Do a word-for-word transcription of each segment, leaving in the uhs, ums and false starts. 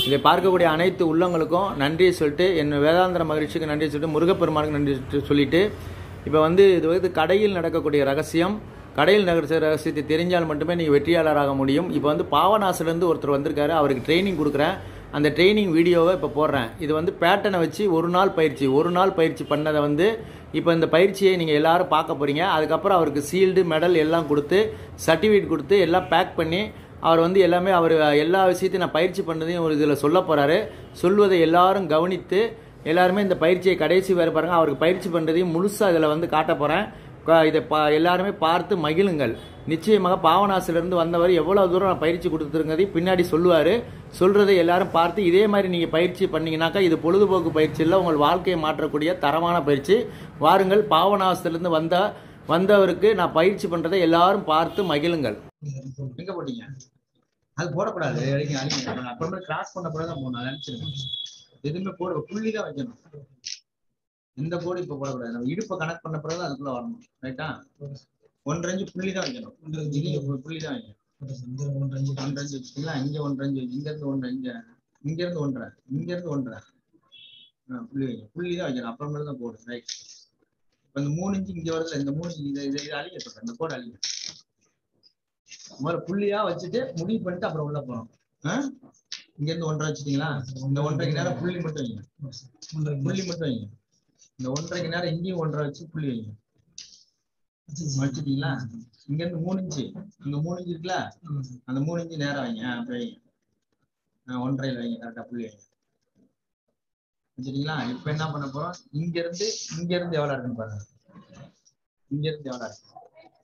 இதை பார்க்கக்கூடிய அனைத்து உள்ளங்களுக்கும் நன்றியை சொல்லிட்டு, என் வேதாந்திர மகிழ்ச்சிக்கு நன்றி சொல்லிட்டு, முருகப்பெருமானுக்கு நன்றி சொல்லிட்டு, இப்போ வந்து இது வந்து கடையில் நடக்கக்கூடிய ரகசியம். கடையில் நடக்கிற ரகசியத்தை தெரிஞ்சால் மட்டுமே நீங்கள் வெற்றியாளராக முடியும். இப்போ வந்து பாவநாசிலேருந்து ஒருத்தர் வந்திருக்காரு, அவருக்கு ட்ரைனிங் கொடுக்குறேன். அந்த ட்ரைனிங் வீடியோவை இப்போ போடுறேன். இது வந்து பேட்டர்னை வச்சு ஒரு நாள் பயிற்சி ஒரு நாள் பயிற்சி பண்ணதை வந்து இப்போ இந்த பயிற்சியை நீங்கள் எல்லாரும் பார்க்க போகிறீங்க. அதுக்கப்புறம் அவருக்கு சீல்டு மெடல் எல்லாம் கொடுத்து சர்டிஃபிகேட் கொடுத்து எல்லாம் பேக் பண்ணி அவர் வந்து எல்லாமே அவர் எல்லா விஷயத்தையும் நான் பயிற்சி பண்ணதையும் ஒரு இதில் சொல்ல போகிறாரு. சொல்வதை எல்லாரும் கவனித்து எல்லாருமே இந்த பயிற்சியை கடைசி வேறு பாருங்கள். அவருக்கு பயிற்சி பண்ணுறதையும் முழுசாக இதில் வந்து காட்ட போகிறேன். இதை பா எல்லாருமே பார்த்து மகிழுங்கள். நிச்சயமாக பாவநாசிலிருந்து வந்தவர் எவ்வளோ தூரம் நான் பயிற்சி கொடுத்துருங்கிறதையும் பின்னாடி சொல்லுவார். சொல்கிறதை எல்லாரும் பார்த்து இதே மாதிரி நீங்கள் பயிற்சி பண்ணிங்கனாக்கா இது பொழுதுபோக்கு பயிற்சி இல்லை, உங்கள் வாழ்க்கையை மாற்றக்கூடிய தரமான பயிற்சி. வாருங்கள், பாவநாசிலிருந்து வந்த வந்தவருக்கு நான் பயிற்சி பண்ணுறதை எல்லாரும் பார்த்து மகிழுங்கள். எங்கே போட்டீங்க? அது போடக்கூடாது. அப்புறமே கிராஸ் பண்ண பிறகு தான் போகணும். நினச்சிருக்கேன் எதுவுமே போட புள்ளி தான் வைக்கணும். இந்த கோடு இப்போ போடக்கூடாது. நம்ம இடுப்பை கனெக்ட் பண்ண பிறகு அதுக்குள்ள வரணும். ரைட்டா? ஒன்றரை அஞ்சு புள்ளி தான் வைக்கணும். புள்ளி தான் வைக்கணும். ஒன்றரை அஞ்சு வச்சுக்கலாம். இங்க ஒன்றரை அஞ்சு, இங்க இருந்து ஒன்றரை, இங்க இங்க இருந்து ஒன்றரை, இங்க இருந்து ஒன்றரை புள்ளி வைக்கணும். புள்ளி தான் வைக்கணும். அப்புறமேல தான் போடு. ரைட். இப்போ இந்த மூணு இன்ச்சு இங்க வருதுல, இந்த மூணு இதை இதை அழிக்க சொல்றேன். இந்த கோடு அழிக்க முதல்ல புள்ளியா வச்சுட்டு முடிவு பண்ணிட்டு அப்புறம் உள்ள போகணும். இங்க இருந்து ஒன்றரை வச்சுட்டீங்களா? இந்த ஒன்றரைக்கு நேரம் புள்ளி மட்டும் வைங்க. புள்ளி மட்டும் வைங்க. இந்த ஒன்றரைக்கு நேரம் இங்கேயும் ஒன்றரை வச்சு புள்ளி வைங்க. வச்சுட்டீங்களா? இங்க இருந்து மூணு இன்ச்சு, இங்க மூணு இன்ச்சு இருக்குல்ல, அந்த மூணு இன்ச்சு நேரம் வைங்க. அப்படி வைங்க. ஒன்றரையில் வைங்க. கரெக்டா புள்ளி வைங்க. வச்சுட்டீங்களா? இப்ப என்ன பண்ண போறோம்? இங்க இருந்து இங்க இருந்து எவ்வளவு இருக்குன்னு பாருங்க. இங்க இருந்து எவ்வளவு இருக்கு?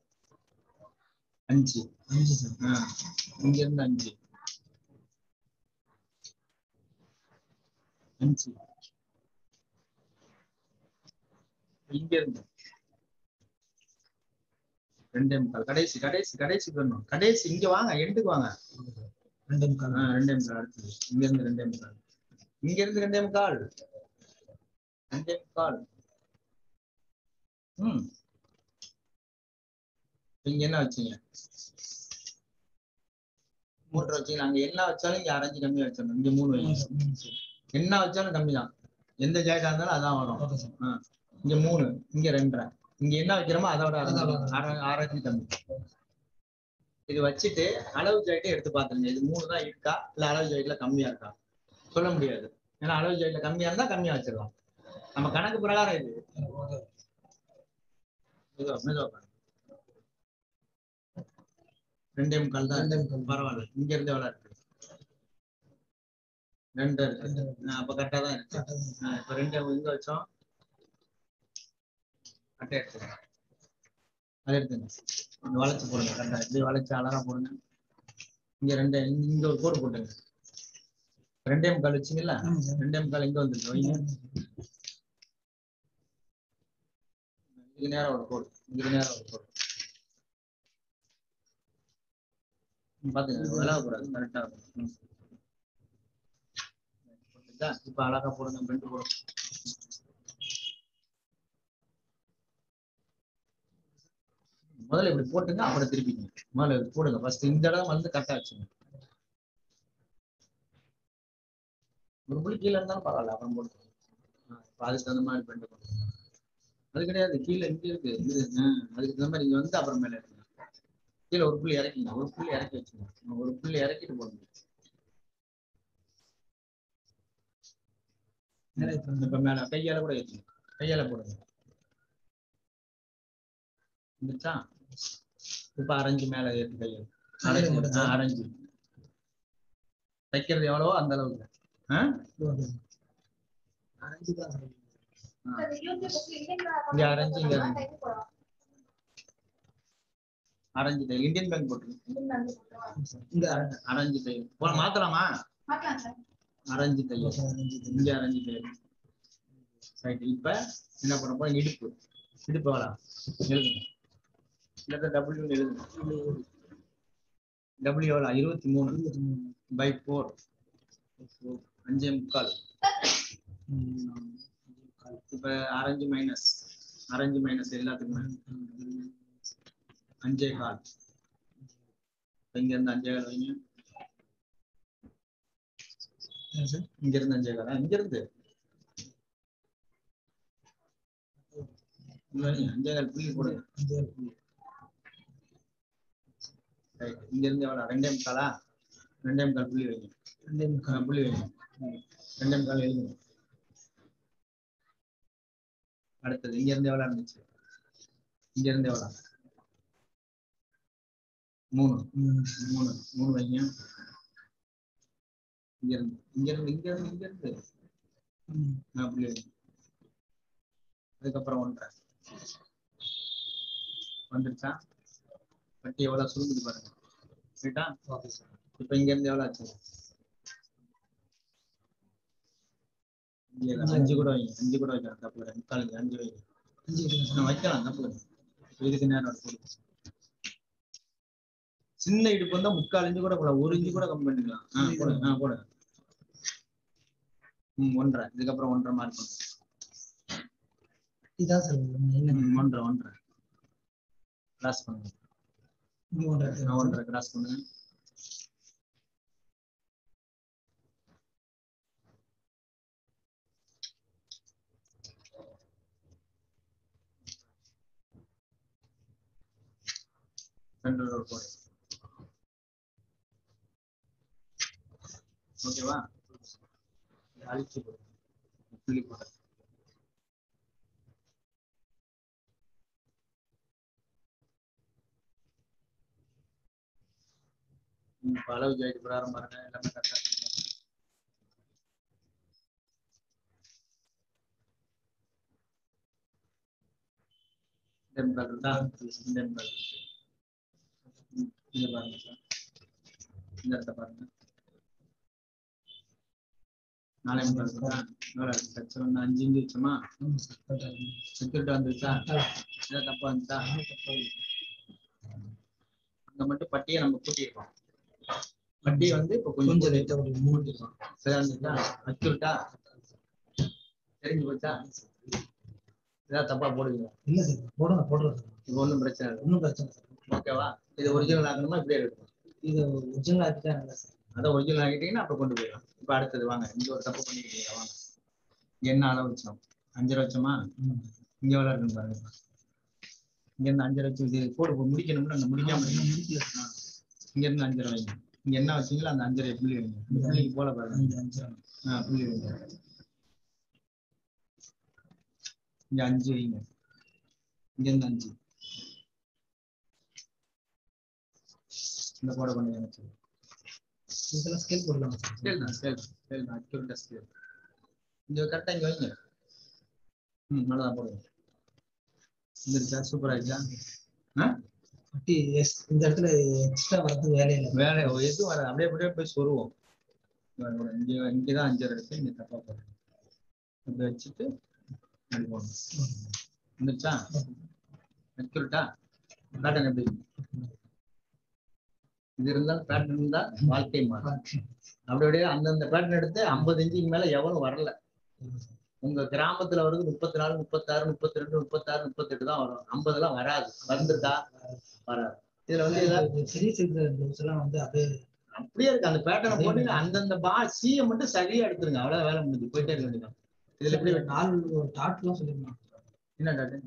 அஞ்சு. அஞ்சு சார். இங்க இருந்து அஞ்சு அஞ்சு இங்க இருந்து ரெண்டே முக்கால். கடைசி கடைசி கடைசி வரணும். கடைசி இங்க வாங்க, எண்டுக்கு வாங்க. ரெண்டே முக்கால். ஆஹ் ரெண்டே முக்கால். அடுத்தது இங்க இருந்து ரெண்டே முக்கால். இங்க இருந்து ரெண்டே முக்கால். ரெண்டே முக்கால். ம் இங்க என்ன வச்சீங்க? மூன்று வச்சீங்க. அங்க என்ன வச்சாலும் இங்க அரைஞ்சு கம்மியா வச்சிடணும். இங்க மூணு வைங்க. என்ன வச்சாலும் கம்மி தான். எந்த ஜாயிட்டா இருந்தாலும் அதான் வரும். இங்க மூணு, இங்க ரெண்டரை. இங்க என்ன வைக்கிறோமோ அதோட ஆராய்ச்சி கம்மி. இது வச்சுட்டு அளவு ஜாயிட்டே எடுத்து பாத்துருங்க. இது மூணு தான் இருக்கா இல்ல அளவு ஜாயிட்ல கம்மியா இருக்கா சொல்ல முடியாது. ஏன்னா அளவு ஜாயிட்ல கம்மியா இருந்தா கம்மியா வச்சிடலாம். நம்ம கணக்கு பிரகாரம் இது ரெண்டே முக்கால் தான். பரவாயில்ல. இங்க இருந்து எவ்வளவு இருக்கு? ரெண்டு இருக்கு. அப்ப கரெக்டா தான் இருக்கு. இப்ப ரெண்டு இங்க வச்சோம். கரெக்டா எடுத்துங்க. அதை எடுத்துங்க. இங்க வளைச்சு போடுங்க. கரெக்டா இப்படி வளைச்சு அழகா போடுங்க. இங்க ரெண்டு இங்க ஒரு கோடு போட்டுங்க. ரெண்டே முக்கால் வச்சுங்களா? ரெண்டே முக்கால் இங்க வந்துருக்கு. வைங்க. இதுக்கு நேரம் ஒரு கோடு, இதுக்கு நேரம் ஒரு கோடு. பாத்துங்க, விலகக்கூடாது. கரெக்டா இருக்கும். இப்ப அழகா போடுங்க. பெண்டு போடுங்க. முதல்ல இப்படி போட்டுங்க, அப்புறம் திருப்பிங்க. முதல்ல போடுங்க. ஃபர்ஸ்ட் இந்த இடம் வந்து கரெக்டா வச்சுங்க. ஒரு புள்ளி கீழே இருந்தாலும் பரவாயில்ல, அப்புறம் போட்டு அதுக்கு தகுந்த மாதிரி பெண்டு போடுங்க. அது கிடையாது, கீழே இங்க இருக்கு. அதுக்கு தகுந்த மாதிரி இங்க வந்து அப்புறம் மேல எடுங்க. கீழே ஒரு புள்ளி இறக்கிங்க. ஒரு புள்ளி இறக்கி வச்சுங்க. ஒரு புள்ளி இறக்கிட்டு போடுங்க. இப்ப மேல கையால கூட ஏற்றுங்க. கையால போடுங்க. இருந்துச்சா? இப்ப அரைஞ்சு மேல ஏற்று கையால அரைஞ்சு அரைஞ்சு தைக்கிறது எவ்வளவோ அந்த அளவுக்கு. இங்க அரைஞ்சு இங்க அரைஞ்சு தை. இந்தியன் பேங்க் போட்டுருங்க. அரைஞ்சு தை போல மாத்தலாமா? அரைஞ்சு தை. இங்க அரைஞ்சு தை. ரைட். இப்ப என்ன பண்ண போறோம்? இடுப்பு. இடுப்பு எவ்வளோ எழுதுங்க. இல்ல டபிள்யூ எழுதுங்க. டபிள்யூ எவ்வளோ? இருபத்தி மூணு பை போர். அஞ்சே முக்கால். இப்ப அரைஞ்சு மைனஸ் அரைஞ்சு மைனஸ் எல்லாத்துக்குமே அஞ்சே கால். இங்க இருந்து அஞ்சே கால் வைங்க. இங்க இருந்து அஞ்சே காலா இங்க இருந்து அஞ்சே கால் புள்ளி போடுங்க. இங்க இருந்து எவ்வளவு ரெண்டே முக்காலா ரெண்டே முக்கால் புள்ளி வைங்க. ரெண்டே முக்கால் புள்ளி வைங்க. ரெண்டே முக்கால் எழுதுங்க. அடுத்தது இங்க இருந்து எவ்வளவு இருந்துச்சு? இங்க இருந்து எவ்வளவு? மூணு மூணு மூணு வைங்க. இங்க இருந்து இங்க இருந்து இங்க இருந்து இங்க இருந்து புள்ளி வைங்க. அதுக்கப்புறம் ஒன்றரை வந்துருச்சா? பட்டி எவ்வளவு சுருங்குது பாருங்க. ரைட்டா? இப்ப இங்க இருந்து எவ்வளவு ஆச்சு? அஞ்சு கூட வைங்க. அஞ்சு கூட வைக்கலாம் தப்பு இல்லை. முக்கால் அஞ்சு வைங்க. வைக்கலாம் தப்பு இல்லை. இதுக்கு நேரம் சின்ன இடுப்பு வந்தா முக்கால் இஞ்சு கூட போட ஒரு இஞ்சு கூட கம்மி பண்ணிக்கலாம். ஆஹ் போட ஆஹ் போட ம் ஒன்றரை இதுக்கப்புறம் ஒன்றரை மார்க் பண்ணுங்க. இதான் சார் ஒன்றரை ஒன்றரை கிராஸ் பண்ணுங்க. ஒன்றரை கிராஸ் பண்ணுங்க. சென்ட்ரல் ரோட் போடு. ஓகேவா? அழிச்சு போடு. புள்ளி போடு. இப்ப அளவு ஜாயிட்டு பிரகாரம் பாருங்க. எல்லாமே கரெக்டா இருக்கா? இந்த பாருங்க சார். இந்த இடத்த பாருங்க. நாலே முக்கால் இருக்கா? எவ்வளவு அஞ்சு இஞ்சு வச்சோமா? செக்யூரிட்டி வந்துருச்சா? ஏதாவது தப்பா வந்துச்சா? அங்க மட்டும் பட்டியை நம்ம கூட்டியிருக்கோம். பட்டி வந்து இப்ப கொஞ்சம் மூட்டிருக்கோம். சரியா இருந்துச்சா? அக்யூரேட்டா தெரிஞ்சு போச்சா? ஏதாவது தப்பா போடுவீங்க? இல்ல சார் போடுங்க போடுறது. இது ஒன்றும் பிரச்சனை இல்லை. ஒன்றும் பிரச்சனை சார். ஓகேவா? இது ஒரிஜினல் ஆகணுமா இப்படியே இருக்கும்? இது ஒரிஜினல் ஆகிட்டா சார். அதை ஒரிஜினல் ஆகிட்டீங்கன்னா அப்ப கொண்டு போயிடலாம். இப்ப அடுத்தது வாங்க. இங்க ஒரு தப்பு பண்ணிக்கிட்டீங்க. வாங்க. என்ன அளவு வச்சோம்? அஞ்சரை வச்சோமா? இங்க எவ்வளவு இருக்குன்னு பாருங்க. இங்க இருந்து அஞ்சரை வச்சு இது போடு முடிக்கணும்னு அந்த முடிக்காம முடிக்கல. இங்க இருந்து அஞ்சரை வைங்க. இங்க என்ன வச்சீங்களோ அந்த அஞ்சரை புள்ளி வைங்க. இந்த புள்ளிக்கு போல பாருங்க. ஆஹ் புள்ளி வைங்க. இங்க அஞ்சு வைங்க. இங்க இருந்து அஞ்சு இந்த போட பண்ணி எனக்கு இதெல்லாம் ஸ்கேல் போடலாம். ஸ்கேல் தான் ஸ்கேல் ஸ்கேல் தான் அக்யூரேட்டா ஸ்கேல். இங்க கரெக்டா இங்க வைங்க. ம் நல்லா போடுங்க. இந்த சூப்பரா இருக்கா? இந்த இடத்துல எக்ஸ்ட்ரா வரது வேலையில வேலை எதுவும் வராது. அப்படியே அப்படியே போய் சொருவோம். இங்க இங்கதான் அஞ்சரை இருக்கு. இங்க தப்பா போடுறோம். இப்படி வச்சுட்டு அப்படி போடணும். வந்துருச்சா? அக்யூரேட்டா? பேட்டர்ன் எப்படி? இது இருந்தால் பேட்டர்ன் இருந்தா வாழ்க்கை மாறும். அப்படி அப்படியே அந்தந்த பேட்டர்ன் எடுத்து ஐம்பது இன்ச்சுக்கு மேல எவனும் வரல. உங்க கிராமத்துல வருது முப்பத்தி நாலு முப்பத்தி ஆறு முப்பத்தி ரெண்டு முப்பத்தி ஆறு முப்பத்தி எட்டு தான் வரும். ஐம்பது எல்லாம் வராது. வந்துருக்கா? வராது. இதுல வந்து எல்லாம் வந்து அப்படியே அப்படியே இருக்கு. அந்த பேட்டர்னை போட்டு அந்தந்த பா சீயை மட்டும் சரியா எடுத்துருங்க. அவ்வளவு வேலை முடிஞ்சு போயிட்டே இருக்க வேண்டியதான். இதுல எப்படி நாலு டாட் எல்லாம் சொல்லிருக்காங்க. என்ன டாட்டு?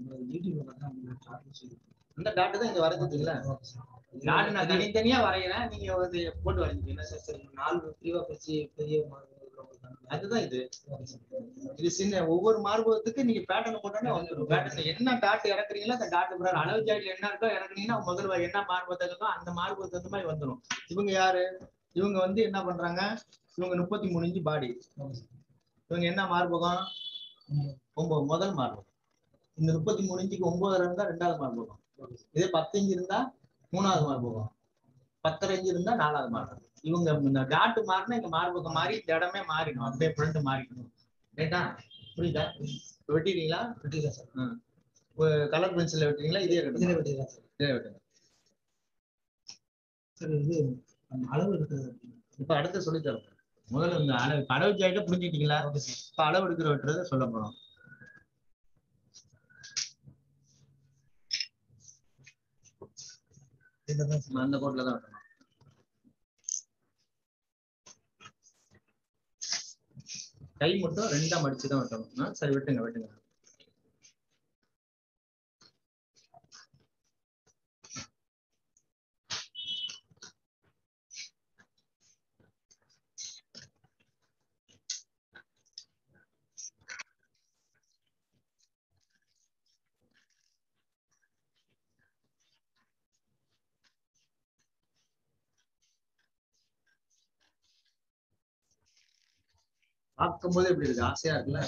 அந்த டாட்டு தான் இங்க வரைஞ்சிட்டீங்களா? டாட்டு நான் தனித்தனியா வரைகிறேன். நீங்க வந்து போட்டு வரைஞ்சிட்டீங்க. நாலு பிரிவா பிரிச்சு பெரிய அதுதான் இது. இது சின்ன ஒவ்வொரு மார்பகத்துக்கு நீங்க பேட்டர்ன் போட்டோன்னே வந்துடும். பேட்டர்ன் என்ன டாட் இறக்குறீங்களோ அந்த டாட் பிரகாரம் அளவு ஜாயிட்ல என்ன இருக்கோ இறக்குனீங்கன்னா முதல்ல என்ன மார்பகத்தை இருக்கோ அந்த மார்பகத்துக்கு தகுந்த மாதிரி வந்துடும். இவங்க யாரு? இவங்க வந்து என்ன பண்றாங்க? இவங்க முப்பத்தி மூணு இன்ச்சு பாடி. இவங்க என்ன மார்பகம்? ஒன்பது முதல் மார்பகம். இந்த முப்பத்தி மூணு இன்ச்சுக்கு ஒன்பதுல இருந்தா ரெண்டாவது மார்பகம். இதே பத்து இன்ச்சு இருந்தா மூணாவது மார்பகம். பத்தரை இன்ச்சு இருந்தா நாலாவது மார்பகம். இவங்க இந்த டாட்டு மாறினா இங்க மார்பகம் மாறி இந்த இடமே மாறிடும். அப்படியே ஃப்ரண்ட் மாறிக்கணும். ரைட்டா? புரியுதா? வெட்டிடுறீங்களா? வெட்டிடலாம் சார். கலர் பென்சில்ல வெட்டுறீங்களா? இதே இதே வெட்டிடலாம் சார். இதே வெட்டுங்க சார். இது அளவு எடுக்கிறது இப்ப அடுத்து சொல்லி தரோம். முதல்ல இந்த அளவு அளவு ஜாயிட்ட புரிஞ்சுக்கிட்டீங்களா? இப்ப அளவு எடுக்கிற வெட்டுறத சொல்ல போறோம். அந்த கோட்ல தான் வெட்டணும். கை மட்டும் ரெண்டா மடிச்சுதான் வெட்டணும். சரி வெட்டுங்க வெட்டுங்க. பார்க்கும் போது எப்படி இருக்கு? ஆசையா இருக்குல்ல?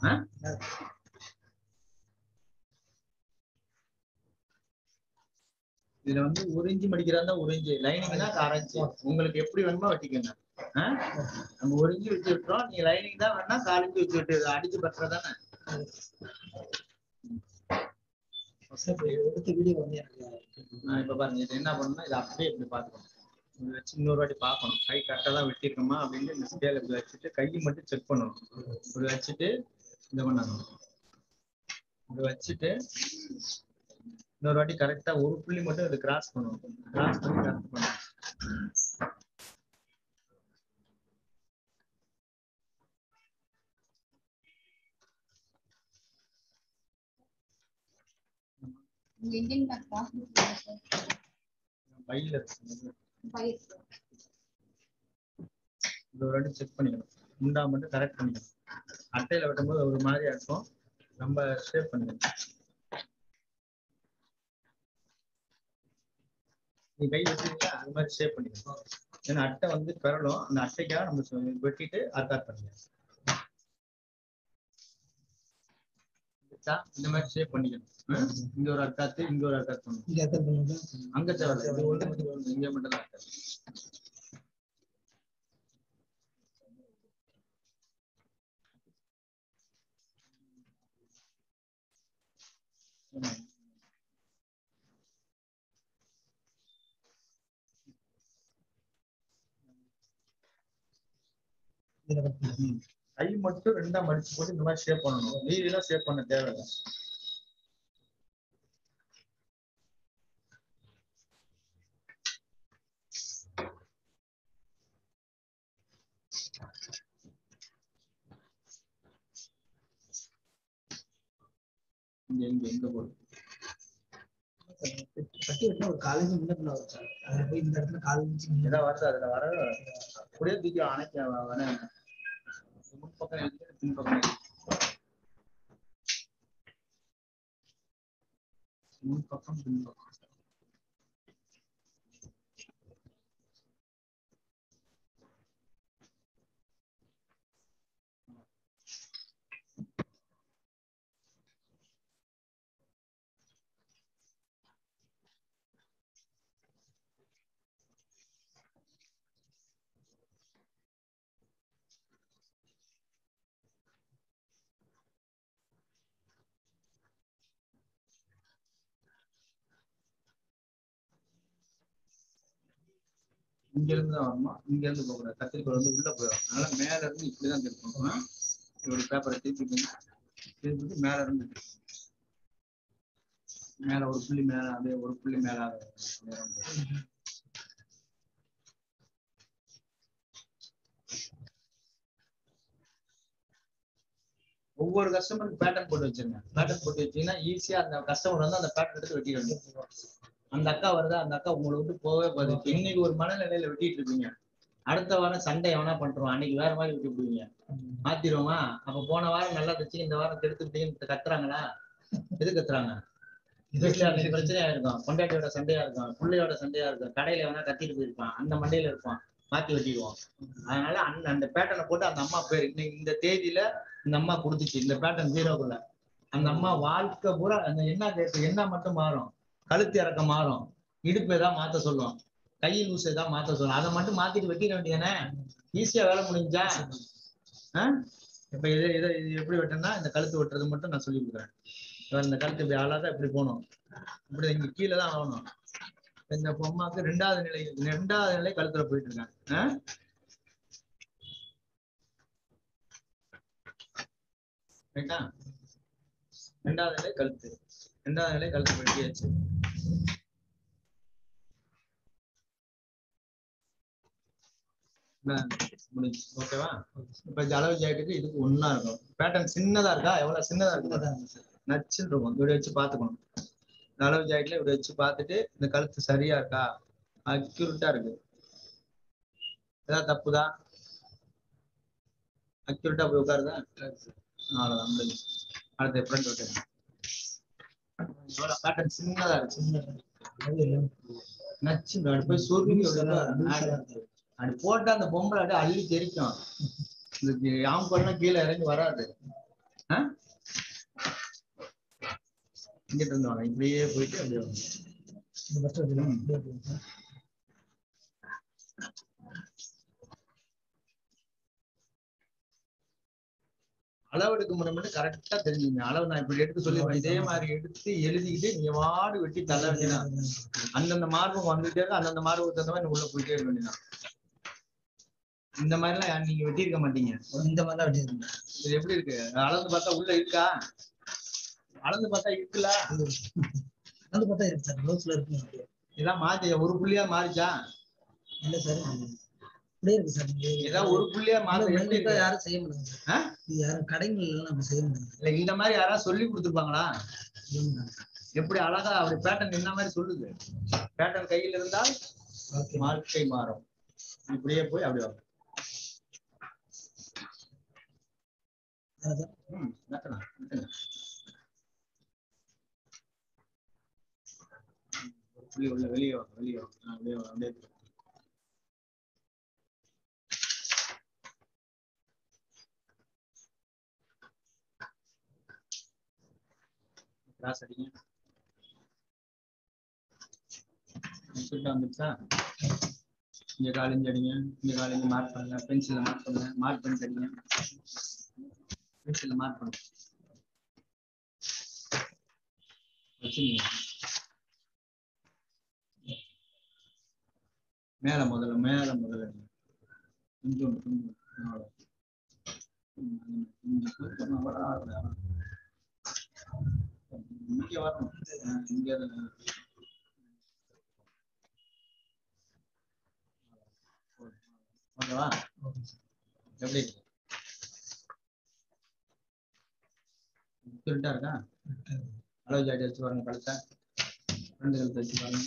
இதுல வந்து ஒரு இன்ச்சு மடிக்கிறதா ஒரு இன்ச்சு, லைனிங்னா அரை இன்ச்சு, உங்களுக்கு எப்படி வேணுமோ வெட்டிக்கோங்க. நம்ம ஒரு இன்ச்சு வச்சு விட்டுறோம், நீங்க லைனிங் தான் வேணா கால் இன்ச்சு வச்சு விட்டு அடிச்சு பட்டுறதானே. இப்ப பாருங்க, இது என்ன பண்ணணும்னா இதை அப்படியே இப்படி பாத்துக்கணும். வச்சு இன்னொரு வாட்டி பார்க்கணும், கை கரெக்டா தான் வெட்டிருக்கோமா அப்படின்னு இந்த ஸ்கேல் இப்படி வச்சுட்டு கையை மட்டும் செக் பண்ணணும். இப்படி வச்சுட்டு இந்த பண்ணணும், இப்படி வச்சுட்டு இன்னொரு வாட்டி கரெக்டா ஒரு புள்ளி மட்டும் இது கிராஸ் பண்ணுவோம். கிராஸ் பண்ணி கரெக்ட் பண்ணுவோம். பையில ஒரு வாட்டி செக் பண்ணிக்கணும், முண்டா மட்டும் கரெக்ட் பண்ணிக்கணும். அட்டையில வெட்டும் போது ஒரு மாதிரியா இருக்கும், நம்ம ஷேப் பண்ணிக்கணும். நீ கை வச்சுருக்கீங்களா அது மாதிரி ஷேப் பண்ணிக்கணும். ஏன்னா அட்டை வந்து பெறலும், அந்த அட்டைக்காக நம்ம வெட்டிட்டு அர்த்தாட் பண்ணிக்கலாம். இந்த மாதிரி ஷேப் பண்ணிக்கணும். இங்க ஒரு அர்த்தாத்து, இங்க ஒரு அர்த்தாத்து பண்ணணும். அங்க தேவையில்லை, இது ஒன்று இங்க மட்டும் தான். கை மட்டும் ரெண்டா மடிச்சு போட்டு இந்த மாதிரி ஷேப் பண்ணணும். மீதியெல்லாம் ஷேப் பண்ண தேவையில்லை. இங்க இங்க எங்க போடு கட்டி வெட்டினா ஒரு காலேஜ் முன்ன வச்சா அதுல போய் இந்த இடத்துல காலேஜ் ஏதாவது வருது, அதுல வர அப்படியே தூக்கி அணைக்க வர முன்பக்கம் எழுதி பின்பக்கம் முன்பக்கம் பின்பக்கம். இங்க இருந்து தான் வரணும், இங்க இருந்து போக கூடாது. கத்திரிக்கோள் வந்து உள்ள போயிடும், அதனால மேல இருந்து இப்படிதான் திருப்பணும். ஒரு பேப்பரை திருப்பி திருப்பிட்டு மேல இருந்து மேல ஒரு புள்ளி மேல அப்படியே ஒரு புள்ளி மேல ஒவ்வொரு கஸ்டமருக்கு பேட்டர்ன் போட்டு வச்சிருங்க. பேட்டர்ன் போட்டு வச்சீங்கன்னா ஈஸியா அந்த கஸ்டமர் வந்து அந்த பேட்டர்ன் எடுத்து வெட்டிடுவாங்க. அந்த அக்கா வருதா, அந்த அக்கா உங்களை விட்டு போகவே போகுது. இன்னைக்கு ஒரு மனநிலையில வெட்டிட்டு இருப்பீங்க, அடுத்த வாரம் சண்டை எவனா பண்றோம், அன்னைக்கு வேற மாதிரி வெட்டி விடுவீங்க, மாத்திருவோமா? அப்ப போன வாரம் நல்லா தச்சு இந்த வாரம் கெடுத்துக்கிட்டீங்கன்னு கத்துறாங்களா? எது கத்துறாங்க? வீட்டுல பிரச்சனையா இருக்கும், பொண்டாட்டியோட சண்டையா இருக்கும், பிள்ளையோட சண்டையா இருக்கும், கடையில எவனா கத்திட்டு போயிருப்பான், அந்த மண்டையில இருப்பான், மாத்தி வெட்டிடுவோம். அதனால அந்த அந்த பேட்டர்னை போட்டு அந்த அம்மா பேர் இன்னைக்கு இந்த தேதியில இந்த அம்மா கொடுத்துச்சு, இந்த பேட்டர்ன் ஜீரோக்குள்ள அந்த அம்மா வாழ்க்கை பூரா அந்த என்ன கேட்டு என்ன மட்டும் மாறும், கழுத்து இறக்கம் மாறும், இடுப்பு ஏதாவது மாத்த சொல்லுவோம், கையில் லூஸ் ஏதாவது மாத்த சொல்லுவோம், அதை மட்டும் மாத்திட்டு வெட்டிட வேண்டியதானே, ஈஸியா வேலை முடிஞ்சா. ஆஹ் இப்ப இதை இதை இது எப்படி வெட்டணும்னா இந்த கழுத்து வெட்டுறது மட்டும் நான் சொல்லி கொடுக்குறேன். இந்த கழுத்து இப்படி ஆளாதான் இப்படி போகணும், இப்படி இங்க கீழே தான் ஆகணும். இந்த பொம்மாக்கு ரெண்டாவது நிலை ரெண்டாவது நிலை கழுத்துல போயிட்டு இருக்கேன். ரைட்டா? ரெண்டாவது நிலை கழுத்து, ரெண்டாவது நிலை கழுத்து வெட்டியாச்சு. முடிஞ்சு. ஓகேவா? இப்ப இந்த அளவு ஜாக்கெட்டுக்கு இதுக்கு ஒண்ணா இருக்கும். பேட்டர்ன் சின்னதா இருக்கா? எவ்வளவு சின்னதா இருக்கு? நச்சுன்னு இருக்கும். இப்படி வச்சு பாத்துக்கணும். இந்த அளவு ஜாக்கெட்ல இப்படி வச்சு பார்த்துட்டு இந்த கழுத்து சரியா இருக்கா, அக்யூரேட்டா இருக்கு, ஏதாவது தப்புதா, அக்யூரேட்டா போய் உட்காருதா, அவ்வளவுதான் முடிஞ்சு. அடுத்த ஃப்ரண்ட் விட்டு எவ்வளவு பேட்டர்ன் சின்னதா இருக்கு. சின்னதா நச்சு அப்படி போய் சொருகி அப்படி போட்டா அந்த பொம்பளை அப்படியே அள்ளி தெரிக்கும். இந்த ஆம்பளை கீழே இறங்கி வராது. இங்கிட்டு இருந்தோம் இப்படியே போயிட்டு அப்படியே அளவெடுக்க முறை மட்டும் கரெக்டா தெரிஞ்சுங்க. அளவு நான் இப்படி எடுத்து சொல்லி இதே மாதிரி எடுத்து எழுதிக்கிட்டு நீங்க வாடு வெட்டி தள்ள வேண்டியதான். அந்தந்த மார்பகம் வந்துட்டே இருக்கு. அந்தந்த மார்பகம் தகுந்த மாதிரி உள்ள போயிட்டே இருக்க வேண்டியதான். இந்த மாதிரி எல்லாம் நீங்க வெட்டி இருக்க மாட்டீங்க. இந்த மாதிரி தான் வெட்டி. இது எப்படி இருக்கு? அளந்து பார்த்தா உள்ள இருக்கா? அளந்து பார்த்தா இருக்குல்ல? அளந்து பார்த்தா இருக்கு சார். ப்ளவுஸ்ல இருக்கு. இதான் மாத்தி ஒரு புள்ளியா மாறிச்சா? இல்ல சார், அப்படியே இருக்கு சார். ஏதாவது ஒரு புள்ளியா மாத்த எப்படி யாரும் செய்ய முடியாது. இது யாரும் கடைகள் நம்ம செய்ய முடியாது. இல்ல இந்த மாதிரி யாராவது சொல்லி கொடுத்துருப்பாங்களா? எப்படி அழகா அப்படி பேட்டர்ன் இந்த மாதிரி சொல்லுது. பேட்டர்ன் கையில் இருந்தால் வாழ்க்கை மாறும். இப்படியே போய் அப்படி வரும். புள்ளி உள்ள வெளியே வரும். வெளியே வரும். அப்படியே அப்படியே கிராஸ் அடிங்க. வந்துச்சா? இங்க காலேஜ் அடிங்க. இங்க காலேஜ் மார்க் பண்ணுங்க. பென்சில மார்க் பண்ணுங்க. மார்க் பண்ணி அடிங்க. பென்சில மார்க் பண்ணுங்க. வச்சுங்க. மேல முதல்ல மேல முதல்ல கொஞ்சம் கொஞ்சம் இங்க வரணும். இங்க ஓகேவா? எப்படி சொல்லிட்டா இருக்கா? அளவு ஜாக்கெட் வச்சு பாருங்க. கழுத்தை ரெண்டு கழுத்தை வச்சு பாருங்க.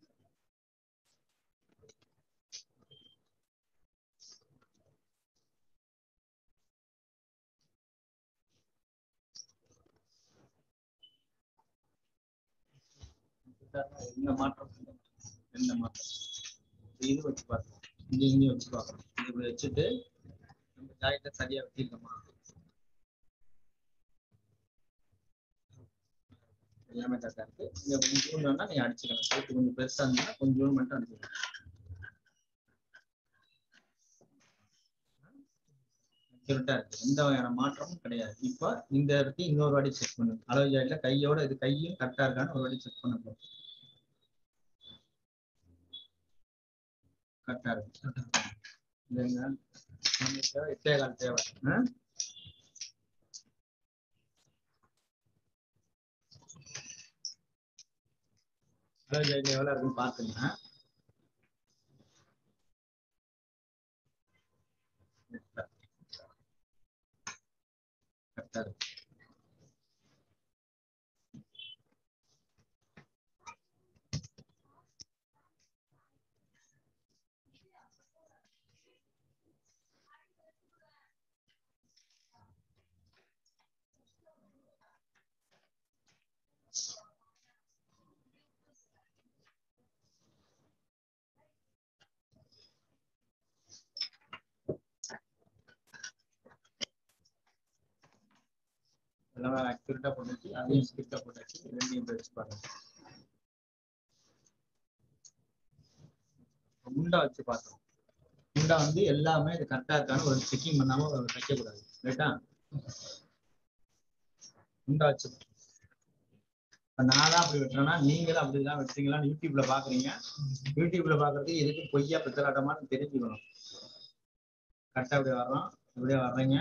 எந்த மாற்றம் எந்த மாற்றம் இது வச்சு பார்க்கணும். இங்க இங்கேயும் வச்சு பார்க்கணும். இப்படி வச்சுட்டு நம்ம ஜாக்கெட்டை சரியா வெட்டிருக்கோமா எல்லாமே கரெக்டா இருக்கு. இங்க கொஞ்சம் வேணா நீங்க அடிச்சுக்கலாம். சேர்த்து கொஞ்சம் பெருசா இருந்தா கொஞ்சம் மட்டும் அடிச்சுக்கலாம். கரெக்டா இருக்கு. எந்த வகையான மாற்றமும் கிடையாது. இப்ப இந்த இடத்துல இன்னொரு வாட்டி செக் பண்ணுங்க. அளவு ஜாக்கெட்ல கையோட இது கையும் கரெக்டா இருக்கான்னு ஒரு வாட்டி செக் பண்ணுங்க. கரெக்டா இருக்கு. இல்லைங்க எட்டே கால் தேவை. அளவு ஜாக்கெட்ல எவ்வளவு இருக்குன்னு பாத்துங்க. கரெக்டா இருக்கு. எல்லாமே அக்யூரேட்டா போட்டுச்சு. அதையும் ஸ்கிரிப்டா போட்டாச்சு. ரெண்டையும் வச்சு பாருங்க. உண்டா வச்சு பார்த்தோம். உண்டா வந்து எல்லாமே இது கரெக்டா இருக்கான்னு ஒரு செக்கிங் பண்ணாம வைக்க கூடாது. ரைட்டா? உண்டா வச்சு நான் தான் அப்படி வெட்டுறேன்னா நீங்களும் அப்படிதான் வெட்டீங்களான்னு யூடியூப்ல பாக்குறீங்க. யூடியூப்ல பாக்குறதுக்கு இதுக்கு பொய்யா பித்தலாட்டமான்னு தெரிஞ்சுக்கணும். கரெக்டா அப்படி வர்றோம். அப்படியே வர்றீங்க.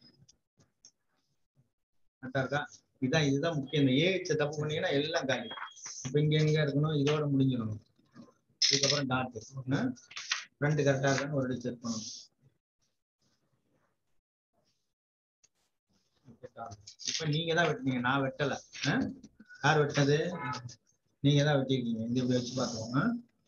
கரெக்டா இருக்கா? இதுதான் இதுதான் முக்கியம். இந்த ஏஹெச்ச தப்பு பண்ணீங்கன்னா எல்லாம் காலி. இப்ப இங்க எங்க இருக்கணும்? இதோட முடிஞ்சிடணும். இதுக்கப்புறம் டாட் ஃப்ரண்ட் கரெக்டா இருக்கான்னு ஒரு வாட்டி செக் பண்ணணும். இப்ப நீங்க தான் வெட்டினீங்க, நான் வெட்டல. யார் வெட்டது? நீங்க தான் வெட்டிருக்கீங்க. இந்த இப்படி வச்சு பார்த்துக்கோங்க.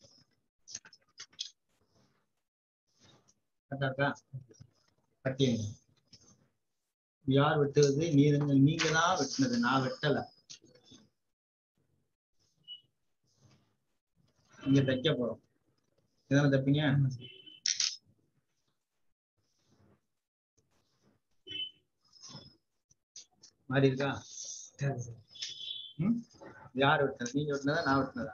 கரெக்டா இருக்கா? கட்டிங்க. யார் வெட்டுவது? நீ நீங்க தான் வெட்டினது, நான் வெட்டல. இங்க தைக்க போறோம். இதான தைப்பீங்க? மாறி இருக்கா? ம் யார் வெட்டினது? நீங்க வெட்டினதா நான் வெட்டினதா?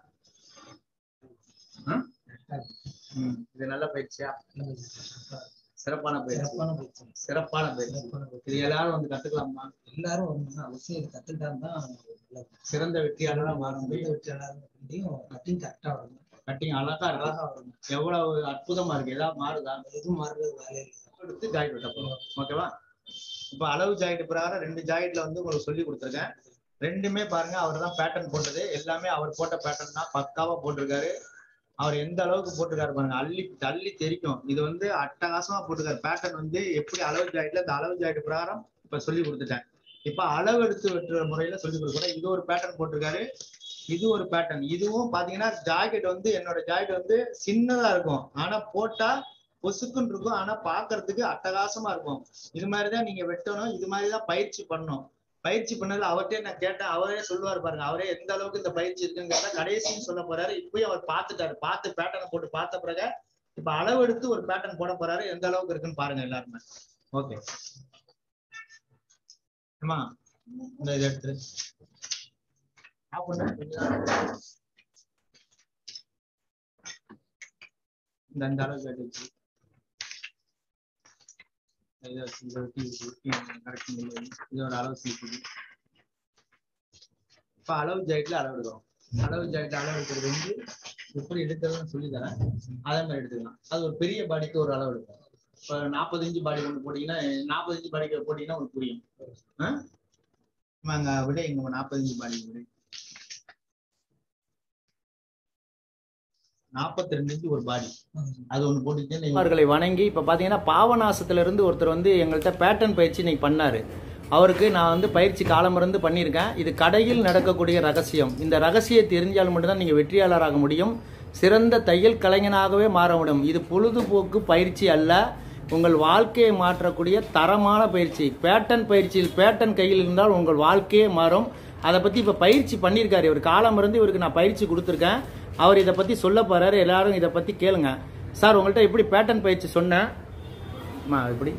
ம் இது நல்ல பயிற்சியா? சிறப்பான பயிற்சி. சிறப்பான பயிற்சி. இது எல்லாரும் வந்து கத்துக்கலாமா? எல்லாரும் வந்து அவசியம் இது கத்துக்கிட்டாதான் சிறந்த வெற்றியாளரா மாற முடியும். வெற்றியாளர் கட்டிங் கரெக்டா வரணும். கட்டிங் அழகா அழகா வரும். எவ்வளவு அற்புதமா இருக்கு. ஏதாவது மாறுதா? எதுவும் மாறுறது வேலையை எடுத்து ஜாக்கெட் வெட்ட போறோம். ஓகேவா? இப்ப அளவு ஜாக்கெட் பிரகாரம் ரெண்டு ஜாக்கெட்ல வந்து உங்களுக்கு சொல்லி கொடுத்துருக்கேன். ரெண்டுமே பாருங்க, அவர் தான் பேட்டர்ன் போட்டது. எல்லாமே அவர் போட்ட பேட்டர்ன் தான், பக்காவா போட்டிருக்காரு. அவர் எந்த அளவுக்கு போட்டிருக்காரு பாருங்க, அள்ளி தள்ளி தெரிக்கும். இது வந்து அட்டகாசமா போட்டிருக்காரு. பேட்டர்ன் வந்து எப்படி அளவு ஜாக்கெட்ல இந்த அளவு ஜாக்கெட் பிரகாரம் இப்ப சொல்லி கொடுத்துட்டேன். இப்ப அளவு எடுத்து வெட்டுற முறையில சொல்லி கொடுக்குறேன். இது ஒரு பேட்டர்ன் போட்டிருக்காரு, இது ஒரு பேட்டர்ன். இதுவும் பாத்தீங்கன்னா ஜாக்கெட் வந்து என்னோட ஜாக்கெட் வந்து சின்னதா இருக்கும், ஆனா போட்டா பொசுக்குன்னு இருக்கும், ஆனா பாக்குறதுக்கு அட்டகாசமா இருக்கும். இது மாதிரிதான் நீங்க வெட்டணும், இது மாதிரிதான் பயிற்சி பண்ணணும். பயிற்சி பண்ணதுல அவர்கிட்ட நான் கேட்டேன், அவரே சொல்லுவார் பாருங்க. அவரே எந்த அளவுக்கு இந்த பயிற்சி இருக்குன்னு கேட்டா கடைசின்னு சொல்ல போறாரு. இப்பயும் அவர் பார்த்துட்டாரு, பார்த்து பேட்டர்னை போட்டு பார்த்த பிறகு இப்ப அளவு எடுத்து ஒரு பேட்டர்ன் போட போறாரு. எந்த அளவுக்கு இருக்குன்னு பாருங்க எல்லாருமே. ஓகே ஆமா, இந்த இதை எடுத்து இந்த அந்த அளவு கேட்டுச்சு. இதோட அளவு சீக்குது. இப்ப அளவு ஜாக்கெட்ல அளவு எடுக்கிறோம். அளவு ஜாக்கெட் அளவு எடுக்கிறது வந்து எப்படி எடுக்கிறதுன்னு சொல்லி தரேன், அதே மாதிரி எடுத்துக்கலாம். அது ஒரு பெரிய பாடிக்கு ஒரு அளவு எடுக்கும். இப்ப நாற்பது இன்ச்சு பாடி கொண்டு போட்டீங்கன்னா, நாற்பது இன்ச்சு பாடிக்கு போட்டீங்கன்னா உங்களுக்கு புரியும். அங்க விட இங்க நாற்பது இன்ச்சு பாடி விட நாற்பத்தி ரெண்டு இன்ச்சு ஒரு பாடி, அது ஒண்ணு போட்டுக்கிட்டே அவர்களை வணங்கி. இப்ப பாத்தீங்கன்னா பாவநாசத்துல இருந்து ஒருத்தர் வந்து எங்கள்கிட்ட பேட்டர்ன் பயிற்சி இன்னைக்கு பண்ணாரு. அவருக்கு நான் வந்து பயிற்சி காலமிருந்து பண்ணியிருக்கேன். இது கடையில் நடக்கக்கூடிய ரகசியம். இந்த ரகசியம் தெரிஞ்சால் மட்டும்தான் நீங்க வெற்றியாளராக முடியும், சிறந்த தையல் கலைஞனாகவே மாற முடியும். இது பொழுதுபோக்கு பயிற்சி அல்ல, உங்கள் வாழ்க்கையை மாற்றக்கூடிய தரமான பயிற்சி. பேட்டர்ன் பயிற்சியில் பேட்டர்ன் கையில் இருந்தால் உங்கள் வாழ்க்கையே மாறும். அதை பத்தி இப்ப பயிற்சி பண்ணியிருக்காரு. இவர் காலமிருந்து இவருக்கு நான் பயிற்சி கொடுத்துருக்கேன். அவர் இதை பத்தி சொல்ல போறாரு. எல்லாரும் இதை பத்தி கேளுங்க. சார் உங்கள்கிட்ட எப்படி பேட்டர்ன் பயிற்சி சொன்னேன் இப்படி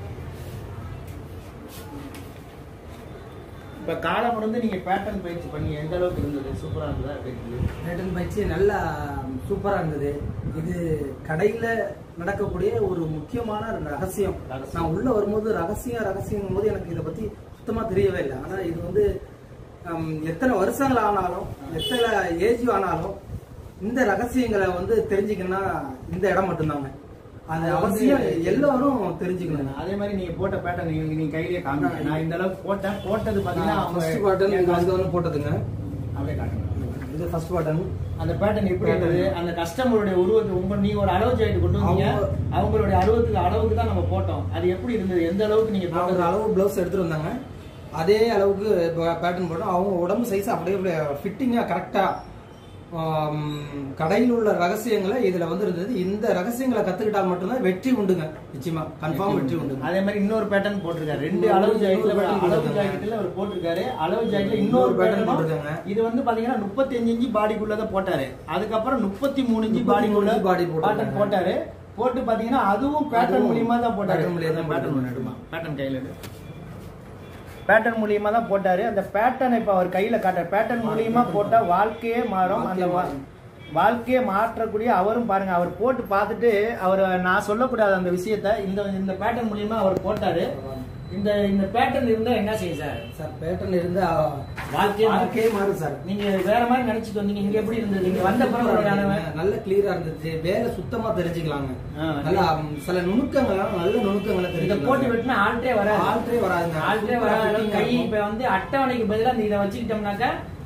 இப்ப காலம் வந்து நீங்க பேட்டர்ன் பயிற்சி பண்ணி எந்த அளவுக்கு இருந்தது? சூப்பரா இருந்ததா? பேட்டர்ன் பயிற்சி நல்லா சூப்பரா இருந்தது. இது கடையில நடக்கக்கூடிய ஒரு முக்கியமான ரகசியம். நான் உள்ள வரும்போது ரகசியம் ரகசியம் போது எனக்கு இதை பத்தி சுத்தமா தெரியவே இல்லை. ஆனா இது வந்து எத்தனை வருஷங்கள் ஆனாலும் எத்தனை ஏஜ் ஆனாலும் இந்த ரகசியங்களை வந்து தெரிஞ்சுக்கணும்னா இந்த இடம் மட்டும்தாங்க. அந்த அவசியம் எல்லாரும் தெரிஞ்சுக்கணும். அதே மாதிரி நீங்க போட்ட பேட்டர்ன் நீங்க கையிலேயே காமிங்க. நான் இந்த அளவுக்கு போட்டேன். போட்டது பாத்தீங்கன்னா ஃபர்ஸ்ட் பேட்டர்ன் அந்த வந்து போட்டதுங்க. அப்படியே காட்டுங்க. இது ஃபர்ஸ்ட் பேட்டர்ன். அந்த பேட்டர்ன் எப்படி இருந்தது? அந்த கஸ்டமருடைய உருவத்து உங்க நீங்க ஒரு அளவு ஜாக்கெட் கொண்டு வந்தீங்க, அவங்களுடைய அளவுக்கு அளவுக்கு தான் நம்ம போட்டோம். அது எப்படி இருந்தது? எந்த அளவுக்கு நீங்க ஒரு அளவு பிளவுஸ் எடுத்துட்டு வந்தாங்க, அதே அளவுக்கு பேட்டர்ன் போட்டோம். அவங்க உடம்பு சைஸ் அப்படியே ஃபிட்டிங்கா கரெக்டா. கடையில் உள்ள ரகசியங்களை இதுல வந்து இருந்தது. இந்த ரகசியங்களை கத்துக்கிட்டால் மட்டும்தான் வெற்றி உண்டுங்க. நிச்சயமா கன்ஃபார்ம் வெற்றி உண்டு. அதே மாதிரி இன்னொரு பேட்டர்ன் போட்டிருக்காரு. ரெண்டு அளவு ஜாக்கெட்ல அளவு ஜாக்கெட்ல அவர் போட்டிருக்காரு. அளவு ஜாக்கெட்ல இன்னொரு பேட்டர்ன் போட்டிருக்காங்க. இது வந்து பாத்தீங்கன்னா முப்பத்தி அஞ்சு இன்ச்சு பாடிக்குள்ளதான் போட்டாரு. அதுக்கப்புறம் முப்பத்தி மூணு இன்ச்சு பாடிக்குள்ள பாடி போட்டாரு. போட்டு பாத்தீங்கன்னா அதுவும் பேட்டர்ன் மூலியமா தான் போட்டாரு. பேட்டர்ன் கையில பேட்டர்ன் மூலியமா தான் போட்டாரு. அந்த பேட்டர்ன் இப்ப அவர் கையில காட்டுற பேட்டர்ன் மூலியமா போட்டா வாழ்க்கையே மாறும். அந்த வாழ்க்கையை மாற்றக்கூடிய அவரும் பாருங்க. அவர் போட்டு பார்த்துட்டு அவர் நான் சொல்லக்கூடாது அந்த விஷயத்த இந்த இந்த பேட்டர்ன் மூலியமா அவர் போட்டாரு. இந்த இந்த பேட்டர்ன் இருந்தா என்ன செய்யும் சார்? சார் பேட்டர்ன் இருந்தா வாழ்க்கையே வாழ்க்கையே மாறும் சார். நீங்க வேற மாதிரி நினைச்சிட்டு வந்தீங்க, இங்க எப்படி இருந்தது? நீங்க வந்த பிறகு நல்ல கிளியரா இருந்துச்சு. வேலை சுத்தமா தெரிஞ்சுக்கலாங்க. நல்லா சில நுணுக்கங்கள் நல்ல நுணுக்கங்களை தெரிஞ்சு போட்டு வெட்டினா ஆல்ட்ரே வராது. ஆல்ட்ரே வராதுங்க. ஆல்ட்ரே வராது. கை இப்ப வந்து அட்டவணைக்கு பதிலாக இதை வச்சுக்கிட்டோம்னாக்கா